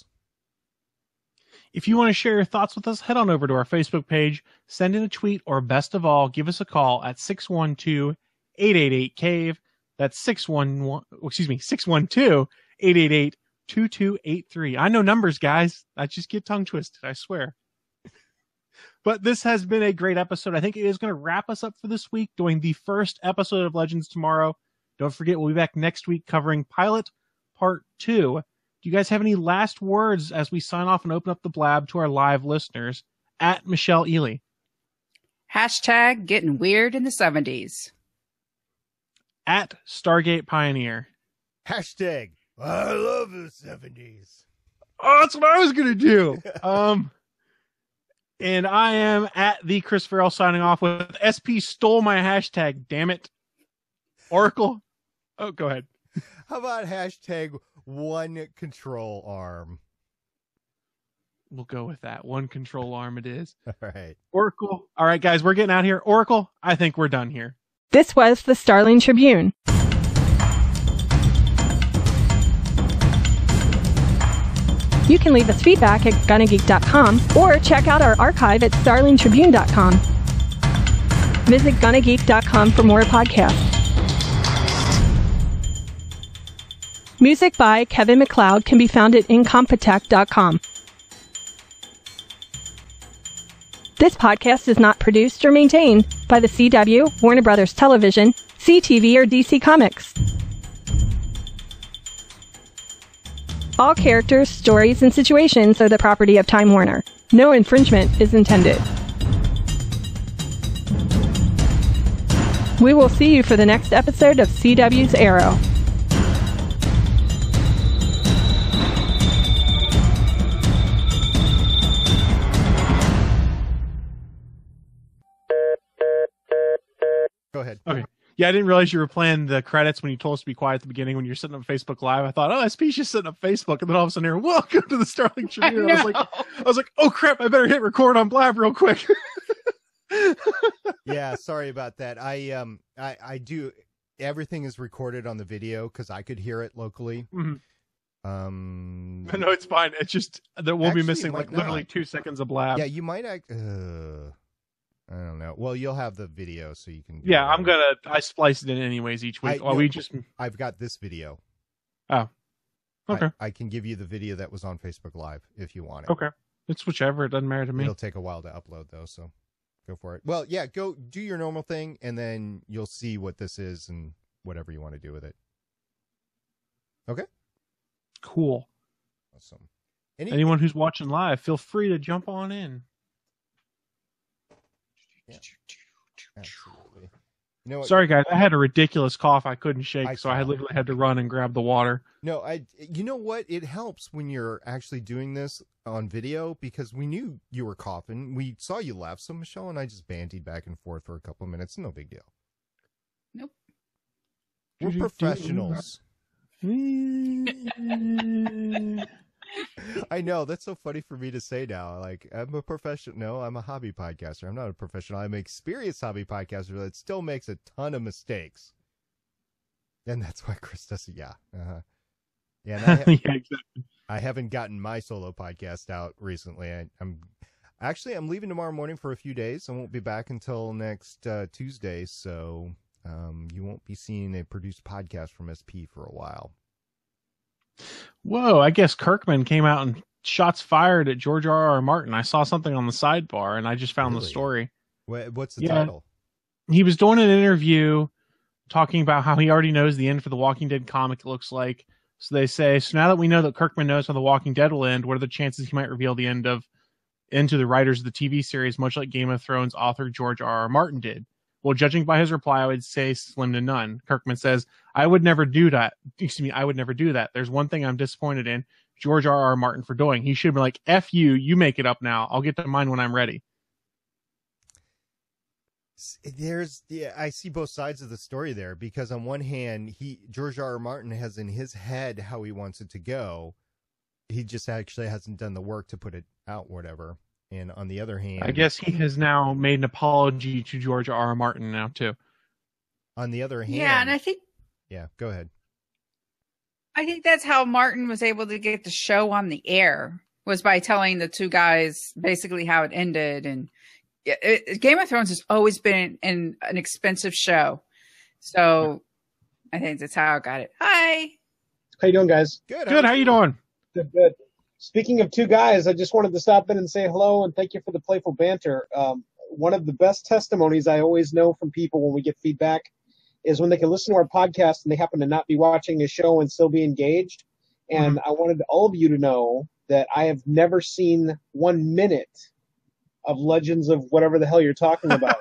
If you want to share your thoughts with us, head on over to our Facebook page, send in a tweet, or best of all, give us a call at six one two, eight eight eight, C A V E. That's six one one, excuse me, six one two, eight eight eight, two two eight three. I know numbers, guys. I just get tongue twisted, I swear. But this has been a great episode. I think it is going to wrap us up for this week, doing the first episode of Legends tomorrow. Don't forget, we'll be back next week covering Pilot Part two. Do you guys have any last words as we sign off and open up the blab to our live listeners? At Michelle Ely. Hashtag getting weird in the seventies. At Stargate Pioneer. Hashtag I love the seventies. Oh, that's what I was going to do. um... And I am at the Chris Farrell signing off with S P stole my hashtag, damn it. Oracle. Oh, go ahead. How about hashtag one control arm? We'll go with that. One control arm it is. All right. Oracle. All right, guys, we're getting out of here. Oracle, I think we're done here. This was the Starling Tribune. You can leave us feedback at gonna geek dot com or check out our archive at starling tribune dot com. Visit gonna geek dot com for more podcasts. Music by Kevin MacLeod can be found at incompetech dot com. This podcast is not produced or maintained by the C W, Warner Brothers Television, C T V, or D C Comics. All characters, stories, and situations are the property of Time Warner. No infringement is intended. We will see you for the next episode of C W's Arrow. Go ahead. Okay. Yeah, I didn't realize you were playing the credits when you told us to be quiet at the beginning when you're sitting up Facebook Live. I thought, oh, S P's just sitting up Facebook, and then all of a sudden, here, welcome to the Starling Tribune. I, I was like, I was like, oh crap, I better hit record on Blab real quick. Yeah, sorry about that. I um, I I do everything is recorded on the video because I could hear it locally. Mm-hmm. Um, no, it's fine. It's just that we'll Actually, be missing it might like literally not. two seconds of Blab. Yeah, you might act. Uh, I don't know. Well, you'll have the video, so you can. Do Yeah, that. I'm gonna. I splice it in anyways each week. I- Well, no, we just. I've got this video. Oh. Okay. I, I can give you the video that was on Facebook Live if you want it. Okay. It's whichever. It doesn't matter to me. It'll take a while to upload though, so go for it. Well, yeah, go do your normal thing, and then you'll see what this is and whatever you want to do with it. Okay. Cool. Awesome. Any, Anyone who's watching live, feel free to jump on in. Yeah. Absolutely. You know what? Sorry, guys. I had a ridiculous cough I couldn't shake, I so I had saw. literally had to run and grab the water. No, I. You know what? It helps when you're actually doing this on video because we knew you were coughing. We saw you laugh, so Michelle and I just bandied back and forth for a couple of minutes. No big deal. Nope. We're professionals. I know, that's so funny for me to say now. Like, I'm a professional. No, I'm a hobby podcaster. I'm not a professional. I'm an experienced hobby podcaster that still makes a ton of mistakes. And that's why Chris does it. Yeah. Uh-huh. Yeah, and I, ha- Yeah, exactly. I haven't gotten my solo podcast out recently. I, I'm actually, I'm leaving tomorrow morning for a few days. I won't be back until next uh, Tuesday. So um, you won't be seeing a produced podcast from S P for a while. Whoa, I guess Kirkman came out and shots fired at George R. R. Martin. I saw something on the sidebar, and I just found Really? the story. What, what's the Yeah. title? He was doing an interview talking about how he already knows the end for the Walking Dead comic, it looks like. So they say, so now that we know that Kirkman knows how the Walking Dead will end, what are the chances he might reveal the end of end to the writers of the T V series, much like Game of Thrones author George R. R. Martin did? Well, judging by his reply, I would say slim to none. Kirkman says, I would never do that. Excuse me, I would never do that. There's one thing I'm disappointed in George R. R. Martin for doing. He should be like, F you, you make it up now. I'll get to mine when I'm ready. There's, yeah, I see both sides of the story there because on one hand, he George R. R. Martin has in his head how he wants it to go. He just actually hasn't done the work to put it out, whatever. And on the other hand, I guess he has now made an apology to George R. R. Martin now too. on the other hand, Yeah, and I think yeah, go ahead. I think that's how Martin was able to get the show on the air, was by telling the two guys basically how it ended. And it, it, Game of Thrones has always been an, an expensive show, so I think that's how I got it. Hi. How you doing, guys? Good. Good, how you doing? Good, good. Speaking of two guys, I just wanted to stop in and say hello and thank you for the playful banter. Um, one of the best testimonies I always know from people when we get feedback is when they can listen to our podcast and they happen to not be watching a show and still be engaged. And I wanted all of you to know that I have never seen one minute of Legends of whatever the hell you're talking about.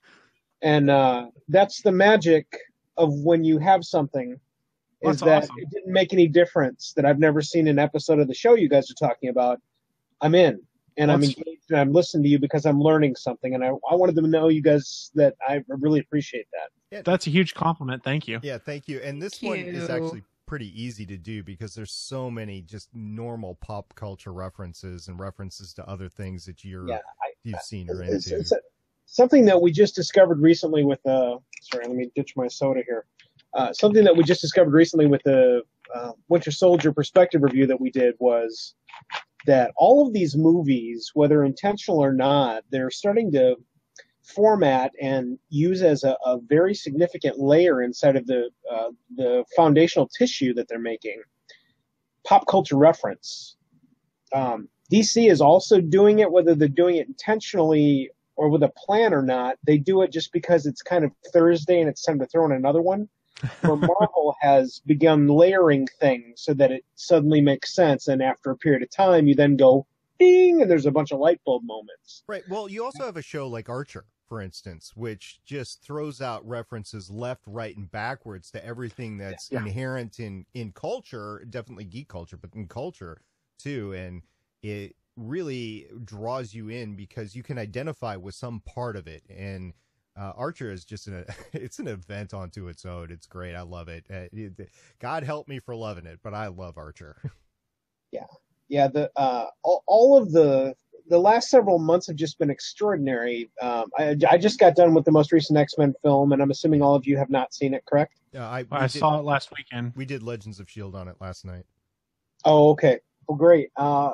And uh, that's the magic of when you have something. Is That's that awesome. it didn't make any difference that I've never seen an episode of the show you guys are talking about. I'm in, and I'm That's- engaged, and I'm listening to you because I'm learning something, and I, I wanted them to know you guys that I really appreciate that. Yeah, That's a huge compliment. Thank you. yeah, thank you. And this Thank one is you. actually pretty easy to do because there's so many just normal pop culture references and references to other things that you're Yeah, I, you've seen or it's, into. it's a, something that we just discovered recently with uh sorry, let me ditch my soda here. Uh, something that we just discovered recently with the uh, Winter Soldier perspective review that we did was that all of these movies, whether intentional or not, they're starting to format and use as a, a very significant layer inside of the uh, the foundational tissue that they're making pop culture reference. Um, D C is also doing it, whether they're doing it intentionally or with a plan or not. They do it just because it's kind of Thursday and it's time to throw in another one. Where Marvel has begun layering things so that it suddenly makes sense, and after a period of time, you then go ding, and there's a bunch of light bulb moments. Right. Well, you also have a show like Archer, for instance, which just throws out references left, right, and backwards to everything that's Yeah. inherent in, in culture, definitely geek culture, but in culture too. And it really draws you in because you can identify with some part of it. And Uh, Archer is just an it's an event onto its own. It's great. I love it. Uh, it. God help me for loving it, but I love Archer. Yeah, yeah. The uh, all, all of the the last several months have just been extraordinary. Um, I, I just got done with the most recent X-Men film, and I'm assuming all of you have not seen it, correct? Uh, I I did, saw it last weekend. We did Legends of S H I E L D on it last night. Oh, okay. Well, great. Uh,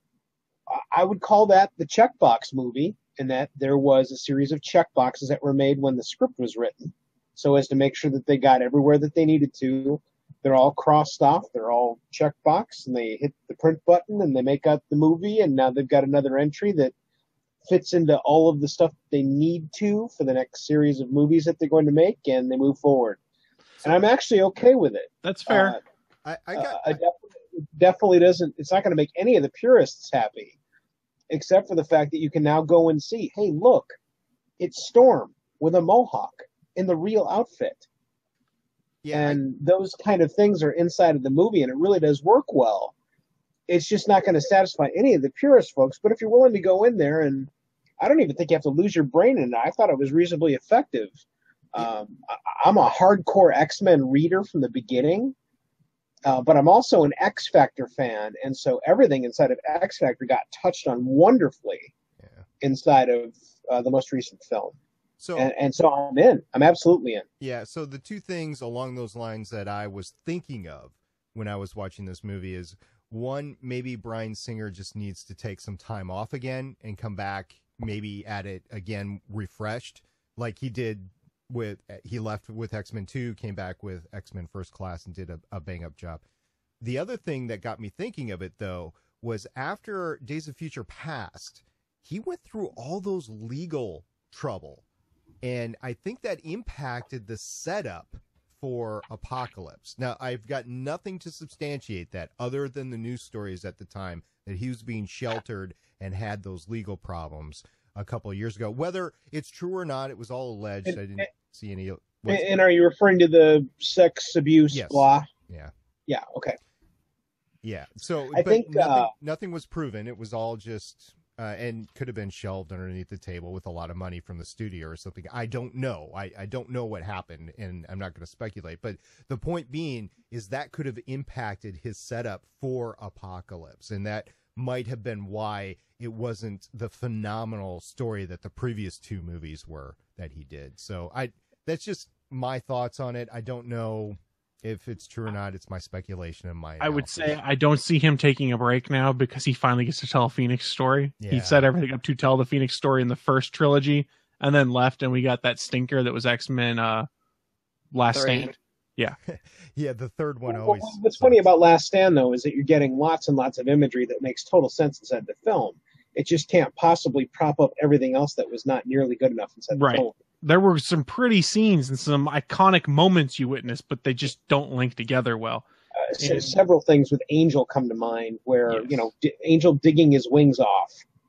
I would call that the checkbox movie, in that there was a series of checkboxes that were made when the script was written, so as to make sure that they got everywhere that they needed to. They're all crossed off. They're all checkbox, and they hit the print button, and they make out the movie, and now they've got another entry that fits into all of the stuff they need to for the next series of movies that they're going to make, and they move forward. And I'm actually okay with it. That's fair. Uh, I, I got. uh, I definitely, definitely doesn't. It's not going to make any of the purists happy, except for the fact that you can now go and see, hey, look, it's Storm with a mohawk in the real outfit. Yeah, and I, those kind of things are inside of the movie, and it really does work well. It's just not going to satisfy any of the purist folks, but if you're willing to go in there, and I don't even think you have to lose your brain in it. I thought it was reasonably effective. Um, I, I'm a hardcore X-Men reader from the beginning, uh, but I'm also an X Factor fan, and so everything inside of X Factor got touched on wonderfully yeah. inside of uh, the most recent film. So and, and so I'm in. I'm absolutely in. Yeah, so the two things along those lines that I was thinking of when I was watching this movie is, one, maybe Bryan Singer just needs to take some time off again and come back maybe at it again refreshed, like he did with, he left with X-Men two, came back with X-Men First Class and did a, a bang-up job. The other thing that got me thinking of it, though, was after Days of Future Past, he went through all those legal trouble. And I think that impacted the setup for Apocalypse. Now, I've got nothing to substantiate that other than the news stories at the time that he was being sheltered and had those legal problems a couple of years ago. Whether it's true or not, it was all alleged. And, I didn't and, see any. And, and are you referring to the sex abuse yes. law? Yeah. Yeah, okay. Yeah. So I but think nothing, uh, nothing was proven. It was all just... Uh, and could have been shelved underneath the table with a lot of money from the studio or something. I don't know. I, I don't know what happened, and I'm not going to speculate. But the point being is that could have impacted his setup for Apocalypse, and that might have been why it wasn't the phenomenal story that the previous two movies were that he did. So I that's just my thoughts on it. I don't know if it's true or not. It's my speculation and my I would analysis. say I don't see him taking a break now because he finally gets to tell a Phoenix story. Yeah. He set everything up to tell the Phoenix story in the first trilogy and then left, and we got that stinker that was X-Men uh, Last Three. Stand. Yeah. Yeah, the third one well, always... what's funny about Last Stand, though, is that you're getting lots and lots of imagery that makes total sense inside the film. It just can't possibly prop up everything else that was not nearly good enough inside the Right. film. There were some pretty scenes and some iconic moments you witnessed, but they just don't link together well. Uh, se- And- several things with Angel come to mind where, Yes. you know, D- Angel digging his wings off.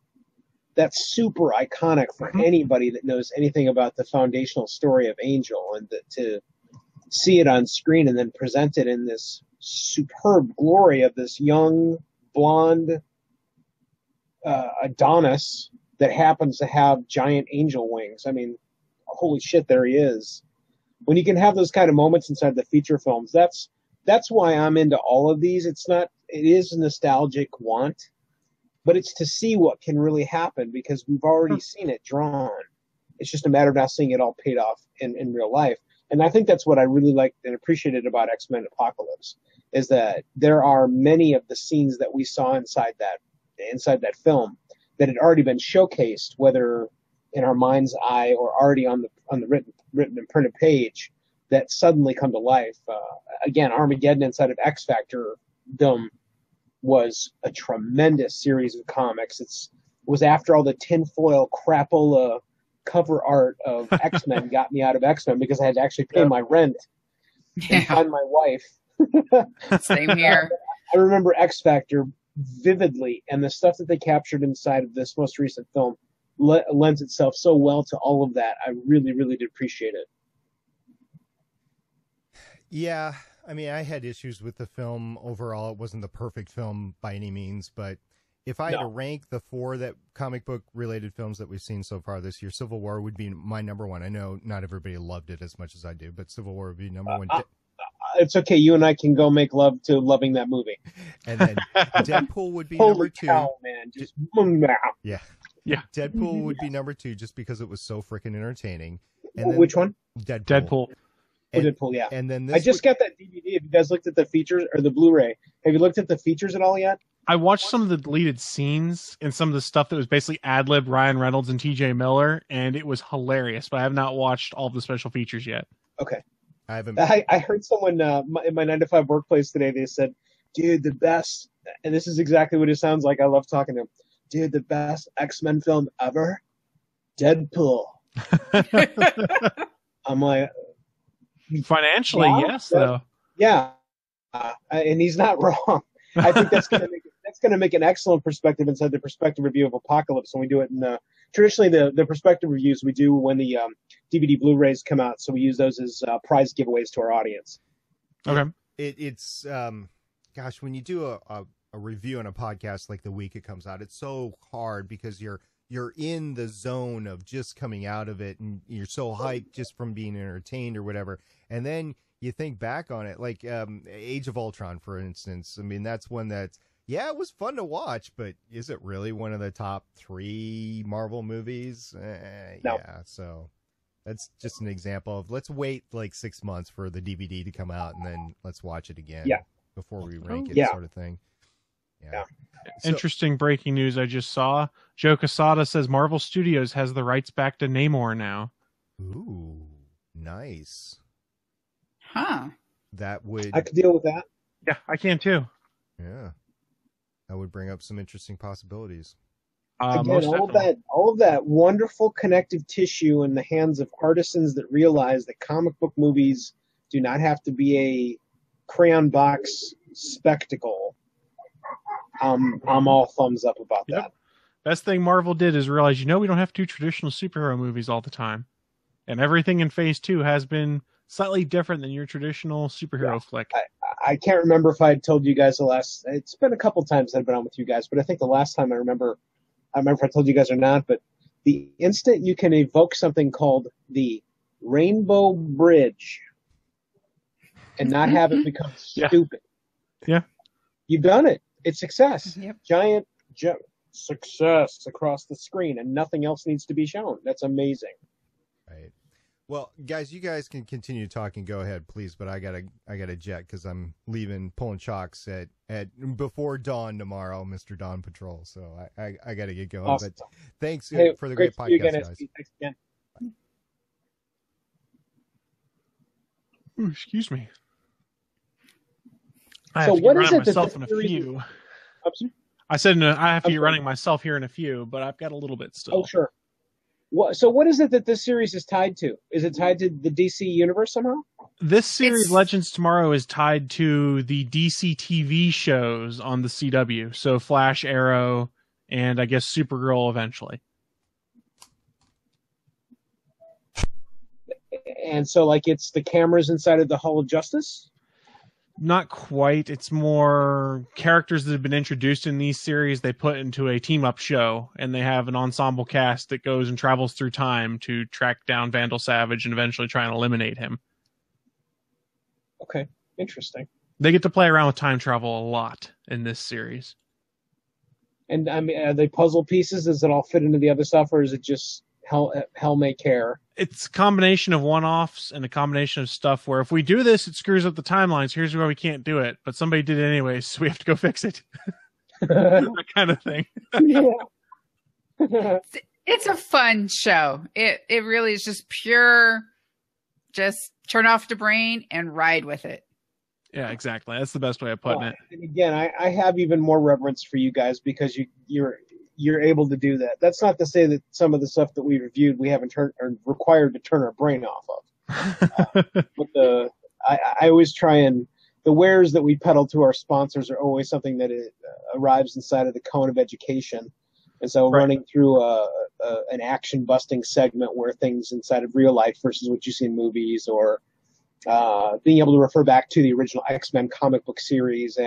That's super iconic for Mhm. anybody that knows anything about the foundational story of Angel, and that to see it on screen and then present it in this superb glory of this young, blonde uh, Adonis that happens to have giant angel wings. I mean, holy shit, there he is. When you can have those kind of moments inside the feature films, that's that's why I'm into all of these. It's not, it is a nostalgic want, but it's to see what can really happen because we've already seen it drawn. It's just a matter of now seeing it all paid off in, in real life. And I think that's what I really liked and appreciated about X-Men Apocalypse, is that there are many of the scenes that we saw inside that inside that film that had already been showcased, whether in our mind's eye or already on the on the written written and printed page, that suddenly come to life. Uh, again, Armageddon inside of X Factor Dome was a tremendous series of comics. It's, it was after all the tinfoil crapola cover art of X-Men got me out of X-Men because I had to actually pay Yeah. my rent and Yeah, find my wife. same here. I remember X Factor vividly, and the stuff that they captured inside of this most recent film le- lends itself so well to all of that. I really, really did appreciate it. Yeah, I mean, I had issues with the film overall. It wasn't the perfect film by any means, but if I had No. to rank the four that comic book related films that we've seen so far this year, Civil War would be my number one. I know not everybody loved it as much as I do, but Civil War would be number Uh, one. uh, it's okay. You and I can go make love to loving that movie. And then Deadpool would be Holy number two. cow, man! Just Yeah. Yeah. Deadpool would be number two just because it was so freaking entertaining. And then which one? Deadpool. Deadpool. Oh, And, Deadpool. Yeah. and then this I just would- got that D V D. Have you guys looked at the features or the Blu-ray? Have you looked at the features at all yet? I watched some of the deleted scenes and some of the stuff that was basically ad lib Ryan Reynolds and T J Miller, and it was hilarious. But I have not watched all of the special features yet. Okay. I haven't. I, I heard someone uh, my, in my nine to five workplace today. They said, "Dude, the best," and this is exactly what it sounds like. I love talking to him. Dude, the best X-Men film ever, Deadpool. I'm like, Financially, Yeah, yes, yeah. though. yeah, uh, and he's not wrong. I think that's gonna make that's gonna make an excellent perspective inside the perspective review of Apocalypse. When we do it in uh, traditionally the the perspective reviews we do when the um, D V D Blu-rays come out, so we use those as uh, prize giveaways to our audience. Okay. It, it's, um, gosh, when you do a, a, a review on a podcast like the week it comes out, it's so hard because you're you're in the zone of just coming out of it, and you're so hyped just from being entertained or whatever, and then you think back on it, like um, Age of Ultron, for instance. I mean, that's one that's, yeah, it was fun to watch, but is it really one of the top three Marvel movies? Eh, No. Yeah, so that's just an example of let's wait like six months for the D V D to come out, and then let's watch it again Yeah. before we rank it, Yeah. sort of thing. Yeah. Yeah. So- Interesting breaking news I just saw. Joe Quesada says Marvel Studios has the rights back to Namor now. Ooh, nice. Huh. That would, I could deal with that. Yeah, I can too. yeah, that would bring up some interesting possibilities. Uh, Again, most all of definitely. that, all of that wonderful connective tissue in the hands of artisans that realize that comic book movies do not have to be a crayon box spectacle. Um, I'm all thumbs up about Yep. that. Best thing Marvel did is realize, you know, we don't have to do traditional superhero movies all the time. And everything in phase two has been slightly different than your traditional superhero Yeah. flick. I can't remember if I had told you guys the last. It's been a couple times I've been on with you guys, but I think the last time I remember, I remember if I told you guys or not. But the instant you can evoke something called the Rainbow Bridge and not have it become Yeah. stupid, Yeah. you've done it. It's success. Yep. Giant, gi- success across the screen, and nothing else needs to be shown. That's amazing. Right. Well, guys, you guys can continue talking. Go ahead, please. But I gotta, I gotta jet because I'm leaving, pulling chocks at at before dawn tomorrow, Mister Dawn Patrol. So I, I, I gotta get going. Awesome. But thanks uh, Hey, for the great great to see you podcast, again, guys. S P. Thanks again. Ooh, excuse me. I So have to what get is running it that myself the in a series- few. Oops. I said no, I have to I'm get sorry. running myself here in a few, but I've got a little bit still. Oh, sure. What, so what is it that this series is tied to? Is it tied to the D C universe somehow? This series, It's- Legends Tomorrow, is tied to the D C T V shows on the C W. So Flash, Arrow, and I guess Supergirl eventually. And so, like, it's the cameras inside of the Hall of Justice? Not quite. It's more characters that have been introduced in these series they put into a team-up show, and they have an ensemble cast that goes and travels through time to track down Vandal Savage and eventually try and eliminate him. Okay, interesting. They get to play around with time travel a lot in this series. And, I mean, are they puzzle pieces? Does it all fit into the other stuff, or is it just hell, hell may care? It's a combination of one-offs and a combination of stuff where if we do this, it screws up the timelines. Here's where we can't do it, but somebody did it anyways, so we have to go fix it. That kind of thing. Yeah. It's a fun show. It it really is just pure, just turn off the brain and ride with it. Yeah, exactly. That's the best way of putting Well, it. and again, I, I have even more reverence for you guys because you, you're you're able to do that. That's not to say that some of the stuff that we reviewed we haven't turned are required to turn our brain off of. But the I, I always try and the wares that we peddle to our sponsors are always something that it, uh, arrives inside of the cone of education. And so Right. running through a, a, an action busting segment where things inside of real life versus what you see in movies, or uh, being able to refer back to the original X-Men comic book series and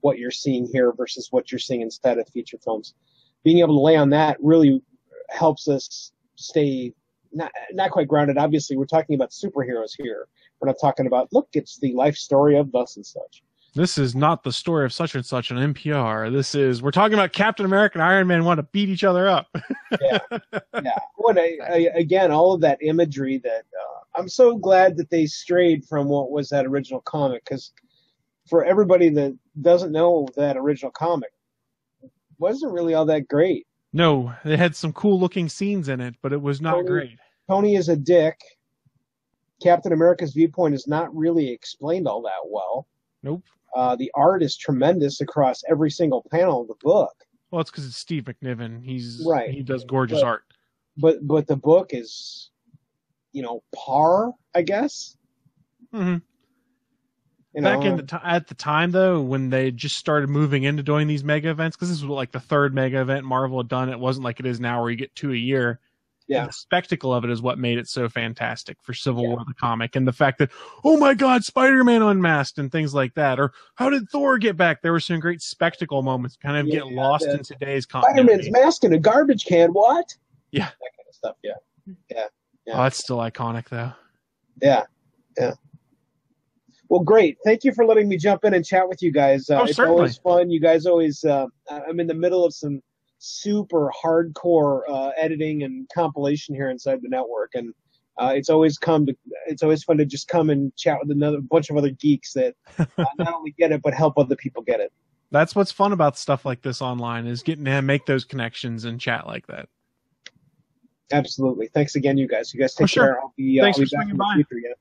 what you're seeing here versus what you're seeing instead of feature films. Being able to lay on that really helps us stay not not quite grounded. Obviously, we're talking about superheroes here. We're not talking about, look, it's the life story of thus and such. This is not the story of such and such on N P R. This is, we're talking about Captain America and Iron Man want to beat each other up. yeah, yeah. When I, I, again, all of that imagery that uh, I'm so glad that they strayed from what was that original comic, because for everybody that doesn't know that original comic, it wasn't really all that great. No, it had some cool looking scenes in it, but it was not Tony, great. Tony is a dick. Captain America's viewpoint is not really explained all that well. Nope. Uh, the art is tremendous across every single panel of the book. Well, it's because it's Steve McNiven. He's right. He does gorgeous but, art. But but the book is, you know, par, I guess. Mm-hmm. You Back know, in the t- at the time, though, when they just started moving into doing these mega events, because this was like the third mega event Marvel had done. It wasn't like it is now, where you get two a year. Yeah. And the spectacle of it is what made it so fantastic for Civil Yeah. War the comic, and the fact that, oh my God, Spider-Man unmasked and things like that, or how did Thor get back? There were some great spectacle moments, kind of Yeah, get lost the- in today's Spider-Man's continuity. mask in a garbage can. What? Yeah. That kind of stuff. Yeah. Yeah. Yeah. Oh, that's still iconic, though. Yeah. Yeah. Well, great. Thank you for letting me jump in and chat with you guys. Uh, Oh, it's certainly. always fun. You guys always, uh, I'm in the middle of some super hardcore uh, editing and compilation here inside the network. And uh, it's always come to, it's always fun to just come and chat with another bunch of other geeks that uh, not only get it, but help other people get it. That's what's fun about stuff like this online, is getting to make those connections and chat like that. Absolutely. Thanks again, you guys. You guys take Oh, sure. care. I'll be, uh, Thanks I'll be for back swinging in the by. future again.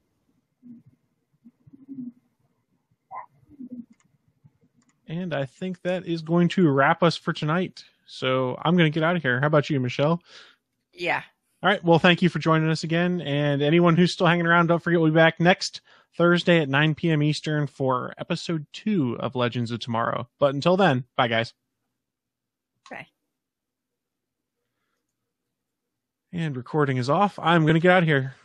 And I think that is going to wrap us for tonight. So I'm going to get out of here. How about you, Michelle? Yeah. All right. Well, thank you for joining us again. And anyone who's still hanging around, don't forget we'll be back next Thursday at nine p.m. Eastern for episode two of Legends of Tomorrow. But until then, bye, guys. Okay. And recording is off. I'm going to get out of here.